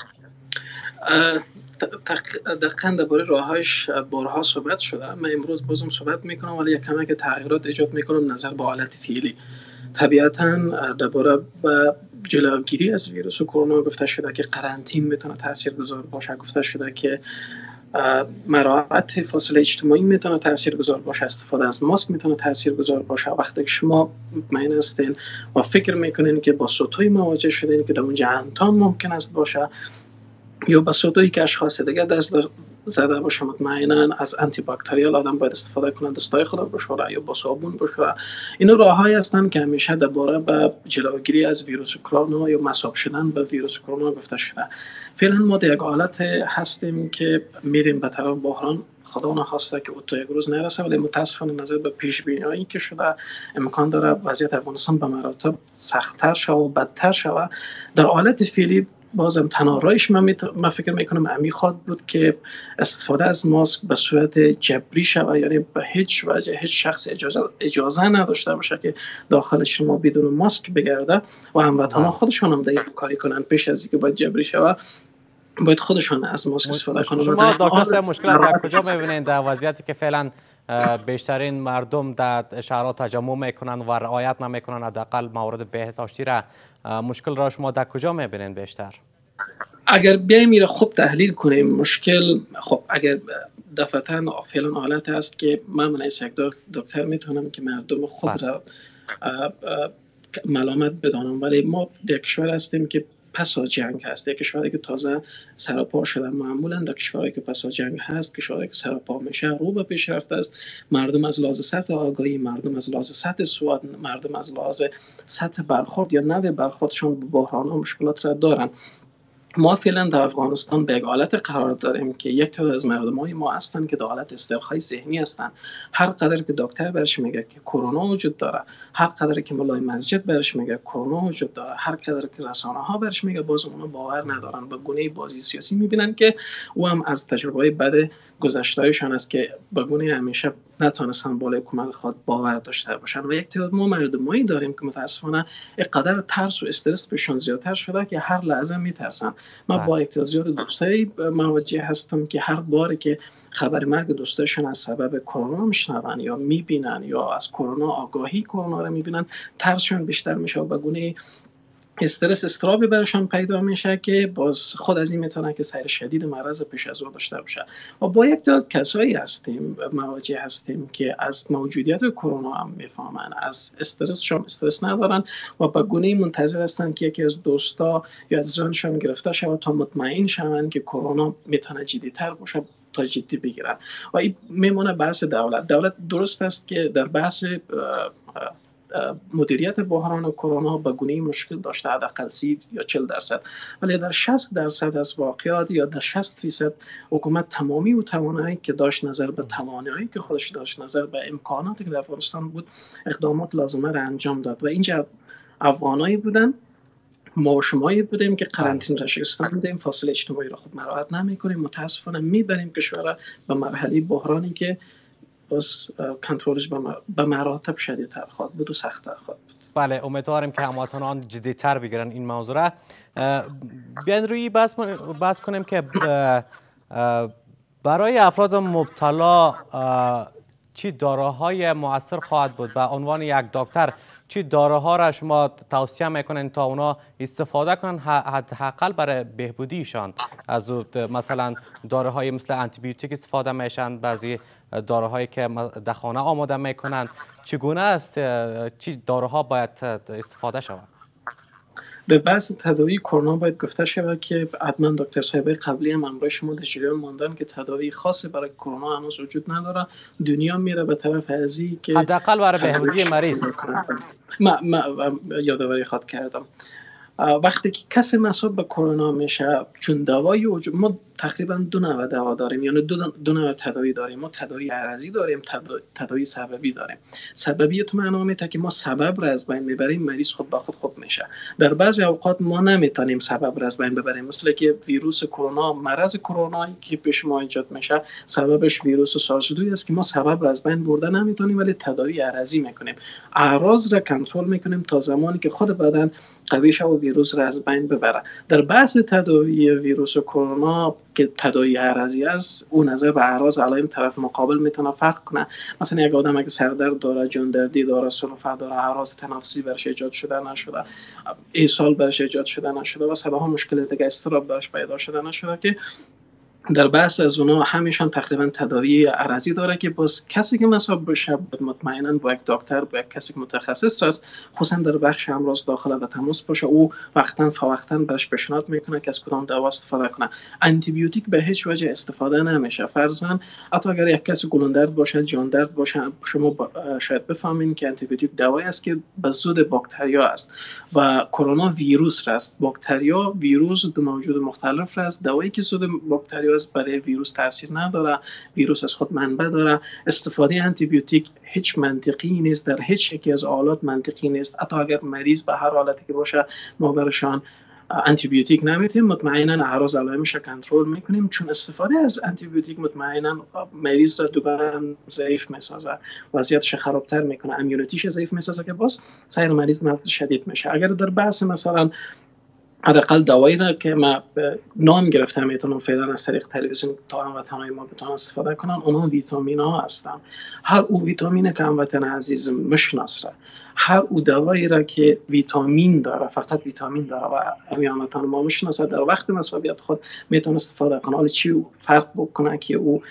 دقیقاً درباره راههایش بارها صحبت شده. من امروز بازم صحبت میکنم ولی یک کمی که تغییرات ایجاد میکنم نظر به حالت فعلی. طبیعتاً درباره جلوگیری از ویروس کرونا گفته شده که قرنطینه میتونه تاثیرگذار باشه، گفته شده که مراعات فاصله اجتماعی میتونه تاثیرگذار باشه، استفاده از ماسک میتونه تاثیرگذار باشه. وقتی که شما مطمئن هستین و فکر میکنین که با سطوحی مواجه شدین که در اونجا انتان ممکن است باشه یا با سطوحی که اشخاص دیگه دست زده باشه، مطمئنا از آنتی باکتریال آدم باید استفاده کنه، دستای خود رو بشوره یا با صابون بشوره. این راههایی هستند که همیشه درباره به جلوگیری از ویروس کرونا یا مصاب شدن به ویروس کرونا گفته شده. فعلا ما در یک حالت هستیم که میریم به طرف بحران. خدا نخواسته که تو یک روز نرسه، ولی متاسفانه نظر به پیش بینی‌هایی که شده امکان داره وضعیت افغانستان به مراتب سخت‌تر شود و بدتر شود. در حالت فعلی بازم تنها راهش من فکر میکنم امی خواد بود که استفاده از ماسک به صورت جبری شود، یعنی به هیچ وجه هیچ شخص اجازه نداشته باشه که داخل شما بدون ماسک بگرده و هموطنان خودشون هم دیگه کاری کنن. پیش از اینکه باید جبری شود باید خودشون از ماسک استفاده کنن. شما دکتر صاحب مشکلات در کجا میبینید در وضعیتی که فعلا بیشترین مردم در شهرها تجمع میکنن و رعایت نمیکنن حداقل موارد بهداشتی را؟ مشکل را شما در کجا میبینید بیشتر؟ اگر بیایم میره خوب تحلیل کنیم مشکل، خب اگر دفعتا فعلا حالت است که من از یک دکتر میتونم که مردم خود را ملامت بدانم، ولی ما در کشور هستیم که پس از جنگ هست، یک کشوری که تازه سراپا شدن. معمولا در کشوری که پس از جنگ هست، کشوری که سراپا میشه، رو به پیشرفت است. مردم از لحاظ سطح آگاهی، مردم از لحاظ سطح سواد، مردم از لحاظ سطح برخورد یا نوع برخوردشون به بحران و مشکلات را دارن. ما فعلا در افغانستان به یک حالت قرار داریم که یک تعداد از مردمای ما هستن که در حالت استرخای ذهنی هستن. هر قدر که دکتر برش میگه که کرونا وجود داره، هر قدر که ملای مسجد برش میگه کرونا وجود داره، هر قدر که رسانه ها برش میگه باز اونها باور ندارن. به گونه بازی سیاسی میبینن که او هم از تجربه بد گذشته‌ایشان است که به گونه همیشه نتونستن بالای کمک خود باور داشته باشن. و یک تعداد ما مردمایی داریم که متاسفانه اینقدر ترس و استرس بهشون زیادتر شده که هر لحظه میترسن. من با یک تعداد دوستایی مواجه هستم که هر باری که خبر مرگ دوستایشون از سبب کرونا میشنون یا میبینن یا از کرونا آگاهی کرونا رو میبینن، ترسشون بیشتر میشه و به گونه استرس استرابی برشان پیدا میشه که باز خود از این میتونه که سیر شدید مرض پیش از او داشته باشه. و با یک تعداد کسایی هستیم مواجه هستیم که از موجودیت کرونا هم میفهمن، از استرسشون استرس ندارن و به گونه منتظر هستن که یکی از دوستا یا عزیزانشون گرفته شود تا مطمئن شون که کرونا میتونه جدی‌تر باشه تا جدی بگیرن. و این میمونه بحث دولت درست است که در بحث مدیریت بحران کرونا به گونه مشکل داشته، حداقل 30 یا 40%، ولی در 60% از واقعات یا در 60% حکومت تمامی و توانایی که داشت، نظر به توانایی که خودش داشت، نظر به امکاناتی که در افغانستان بود، اقدامات لازمه را انجام داد. و اینجا افغانایی بودن، ما و شمایی بودیم که قرنطینه را شکستان میدیم، فاصله اجتماعی را خود مراعات نمیکنیم، متاسفانه میبریم کشور به مرحله بحرانی که بس کنترلش به مراتب شدیدتر خواهد بود و سخت‌تر خواهد بود. بله، امیدواریم که هموطنان جدی‌تر بگیرن این موضوع را. بیاین روی بحث کنیم که برای افراد مبتلا چی داروهای مؤثر خواهد بود؟ به عنوان یک دکتر چی داروها را شما توصیه میکنین تا اونا استفاده کنن حداقل برای بهبودیشان؟ از مثلا داروهای مثل آنتی بیوتیک استفاده میشن، بعضی داروهایی که در خانه آماده میکنن. چگونه است؟ چی داروها باید استفاده شود؟ در بحث تداوی کرونا باید گفته شود که حتما دکتر صاحب قبلی هم همراه شما در جریان ماندن که تداوی خاصی برای کرونا هنوز وجود نداره. دنیا میره به طرف ازی که حداقل برای بهبودی مریض. ما یادآوری خواهد کردم. وقتی که کسی مصاب به کرونا میشه، چون دوای ما تقریبا 2 نوع دوا داریم، یعنی دو نوع تداوی داریم. ما تداوی عرضی داریم، تداوی سببی داریم. سببی تو معنی میده که ما سبب را از بین میبریم، مریض خود به خود خوب میشه. در بعضی اوقات ما نمیتونیم سبب را از بین ببریم، مثل که ویروس کرونا، مرض کرونا که پیش ما ایجاد میشه سببش ویروس سارس-2 است که ما سبب را از بین برده نمیتونیم، ولی تداوی عرضی میکنیم. اعراض را کنترل میکنیم تا زمانی که خود بدن قوی شه و ویروس را از بین ببره. در بحث تداوی ویروس کرونا که تداوی عرضی است، اون نظر به اعراض علائم طرف مقابل میتونه فرق کنه. مثلا یک آدم اگه سردرد داره، جان دردی داره، سرفه داره، اعراض تنفسی برش ایجاد شده نشده، اسهال برش ایجاد شده نشده و صداها مشکل دیگه، اضطراب برش پیدا شده نشده، که در بحث از اونا همیشان تقریبا تداوی عرضی داره که باز کسی که مصاب بشه مطمئنا با یک دکتر، با یک کسی که متخصص است، خصوصا در بخش امراض داخله و تماس باشه، او وقتا فوقتا برش پیشنهاد میکنه که از کدام دوا استفاده کنه. آنتی بیوتیک به هیچ وجه استفاده نمیشه. فرضاً حتی اگر یک کسی گلوندرد باشه، جان درد باشه، شما شاید بفهمین که آنتی بیوتیک دوایی است که به ضد باکتریا است و کرونا ویروس است. باکتریا ویروس دو موجود مختلف است. دوایی که ضد باکتریا برای ویروس تاثیر نداره، ویروس از خود منبع داره. استفاده آنتی بیوتیک هیچ منطقی نیست، در هیچ یکی از حالات منطقی نیست. حتی اگر مریض به هر حالتی که باشه ما برشان آنتی بیوتیک نمیتیم، مطمئنا اعراض علائمش را کنترل میکنیم، چون استفاده از آنتی بیوتیک مطمئنا مریض را دوباره ضعیف میسازه، وضعیتش خرابتر میکنه، امیونیتیش ضعیف میسازه که باز سیر مریض نزد شدید میشه. اگر در بحث مثلا حداقل دوایی را که ما نام گرفته میتونم فعلا از طریق تلویزیون تا هموطنان ما بتونن استفاده کنن، اونها ویتامین ها هستن. هر او ویتامین که هموطن عزیزم مشناسه، هر او دوایی را که ویتامین داره، فقط ویتامین داره و هموطن ما مشناسه، در وقت مسئولیت خود میتونه استفاده کنه. حالا چی فرق بکنه که او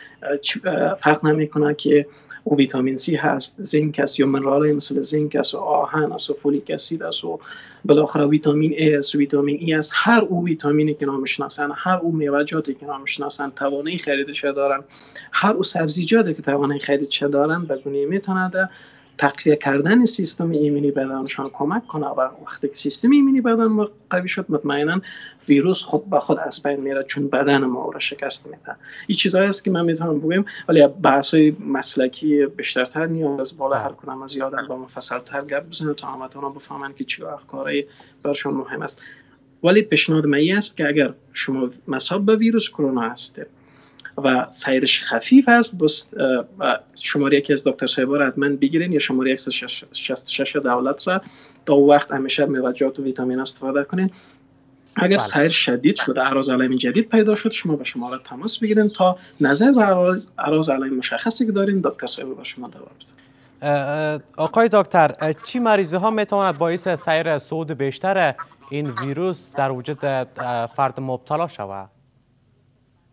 فرق نمیکنه که او ویتامین سی هست، زینک است، یا منرال‌های مثل زینک است و آهن است و فولیک اسید است و بالاخره ویتامین ای است و ویتامین ای است. هر او ویتامینی که نام میشناسن، هر او میوه‌جاتی که نام میشناسن توانایی خریدش دارن، هر او سبزیجاتی که توانایی خریدش دارن، به گونه میتونه تقویه کردن سیستم ایمنی بدنشان کمک کنه و وقتی که سیستم ایمنی بدن قوی شد، مطمئنا ویروس خود به خود از بین میره، چون بدن ما را شکست میده. این چیزایی است که من میتونم بگم، ولی بحث‌های مسلکی بیشترتر نیاز است بالا هر کدام از یادن با مفصل‌تر گپ بزنیم تا همتون بفهمن که چه کاری برشون مهم است. ولی پیشنهاد من است که اگر شما مصاب به ویروس کرونا هستید و سیرش خفیف است، بس شماره یکی از دکتر صاحب را حتما بگیرین یا شماره 166 دولت را تا وقت همیشه میوه‌جات و ویتامین استفاده کنین. اگر سیر شدید شده، اعراض علائم جدید پیدا شد، شما با شماره تماس بگیرین تا نظر به اعراض علائم مشخصی که دارین دکتر صاحب با شما دوا بده. آقای دکتر، چی مریضی ها میتواند باعث سیر صعود بیشتر این ویروس در وجود فرد مبتلا شود؟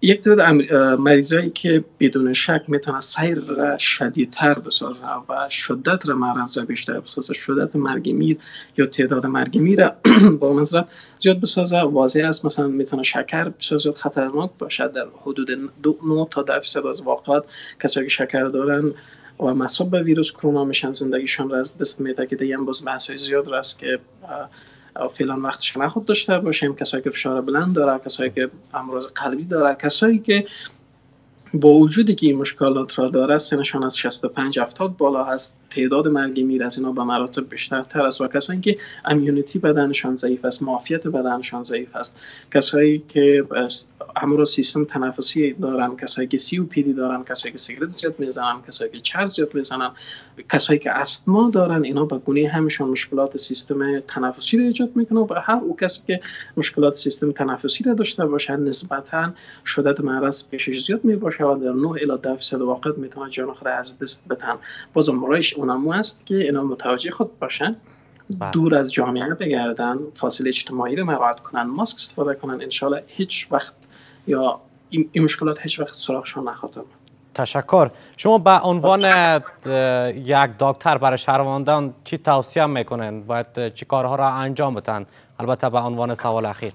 یک تعداد مریضایی که بدون شک میتونه سیر را شدیدتر بسازه و شدت را مرض را بیشتر بسازه، شدت مرگ میر یا تعداد مرگ میر را با منظر زیاد بسازه. واضح است مثلا میتونه شکر بسازه، خطرناک باشد. در حدود 9 تا 10% از واقعات کسایی که شکر دارن و مصاب به ویروس کرونا میشن زندگیشان را از دست میده، که دیگه باز بحث‌های زیاد است که فعلا وقتش نخود داشته باشیم. کسایی که فشار بلند داره، کسایی که امراض قلبی داره، کسایی که با وجودی که این مشکلات را داره سنشان از 65-70 بالا هست، تعداد مرگ میر از اینا به مراتب بیشتر است. و کسایی که امیونیتی بدنشان ضعیف است، معافیت بدنشان ضعیف است، کسایی که امراض سیستم تنفسی دارن، کسایی که COPD دارن، کسایی که سیگرت زیاد میزنن، کسایی که چرس زیاد میزنن، کسایی که استما دارن، اینا به گونه همشون مشکلات سیستم تنفسی را ایجاد میکنه. و هر او کسی که مشکلات سیستم تنفسی را داشته باشه نسبتاً شدت مرض پیشش زیاد میباشه و در 9 الی 10% واقعات میتونه جان خود از دست بدن. بازم رایش اونمو است که اینا متوجه خود باشن، دور از جامعه بگردن، فاصله اجتماعی رو مراعات کنن، ماسک استفاده کنن. انشالله هیچ وقت یا این مشکلات هیچ وقت سراغشان نخواهد آمد. تشکر. شما به عنوان یک دکتر برای شهروندان چی توصیه میکنین؟ باید چی کارها را انجام بدن؟ البته به عنوان سوال اخیر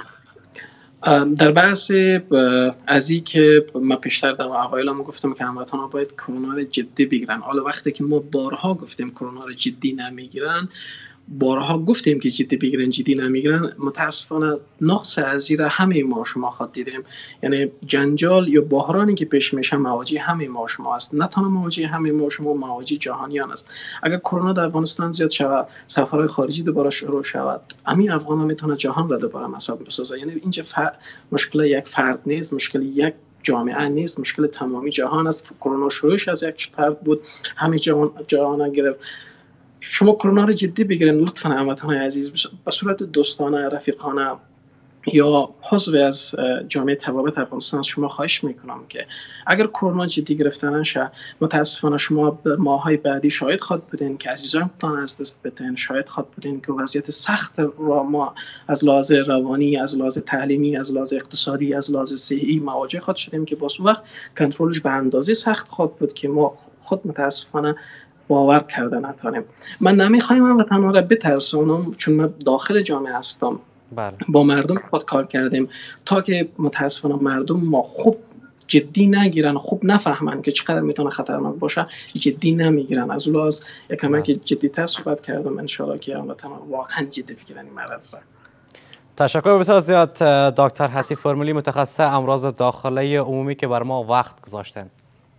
در بحث از این که ما پیشتر در اوایلم گفتم که هموطنان باید کرونا رو جدی بگیرن. حالا وقتی که ما بارها گفتیم کرونا رو جدی نمیگیرن، بارها گفتیم که جدی بگیرن، جدی نمیگیرن، متاسفانه نقص از این همه ما شما خود دیدیم. یعنی جنجال یا بحرانی که پیش میشه مواجه همه ما شما است، نه تنها مواجه همه ما شما، مواجه جهانیان است. اگر کرونا در افغانستان زیاد شود، سفرهای خارجی دوباره شروع شود، همین افغان ها میتونه جهان را دوباره مسابقه بسازه. یعنی اینجا مشکل یک فرد نیست، مشکل یک جامعه نیست، مشکل تمامی جهان است. کرونا شروعش از یک فرد بود، همه جهان گرفت. شما کرونا رو جدی بگیرین لطفاً هموطنان عزیز، به صورت دوستانه، رفیقانه یا حزب از جامعه توابط افغانستان شما خواهش میکنم که اگر کرونا جدی گرفته نشه، متاسفانه شما ماهای بعدی شاهد خواهید بودین که عزیزانتان از دست بدین، شاهد خواهید بودین که وضعیت سخت را ما از لحاظ روانی، از لحاظ تعلیمی، از لحاظ اقتصادی، از لحاظ صحی مواجه خواهد شدیم که باز وقت کنترلش به اندازه سخت خواهد بود که ما خود متاسفانه باور کرده نتونیم. من نمیخوایم هموطنان را بترسونم، چون من داخل جامعه هستم. با مردم خود کار کردیم تا که متاسفانه مردم ما خوب جدی نگیرن، خوب نفهمن که چقدر میتونه خطرناک باشه، جدی نمیگیرن. از لحاظ یکم که جدی‌تر صحبت کردم، انشالله که هموطنان واقعا جدی بگیرن این مرض را. تشکر بسیار زیاد دکتر حسی فرمولی، متخصص امراض داخلی عمومی که بر ما وقت گذاشتن.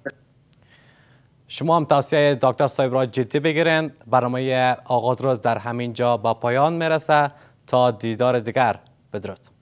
شما هم توصیه دکتر صاحب را جدی بگیرین. برنامه آغاز روز در همین جا با پایان میرسه. تا دیدار دیگر، بدرود.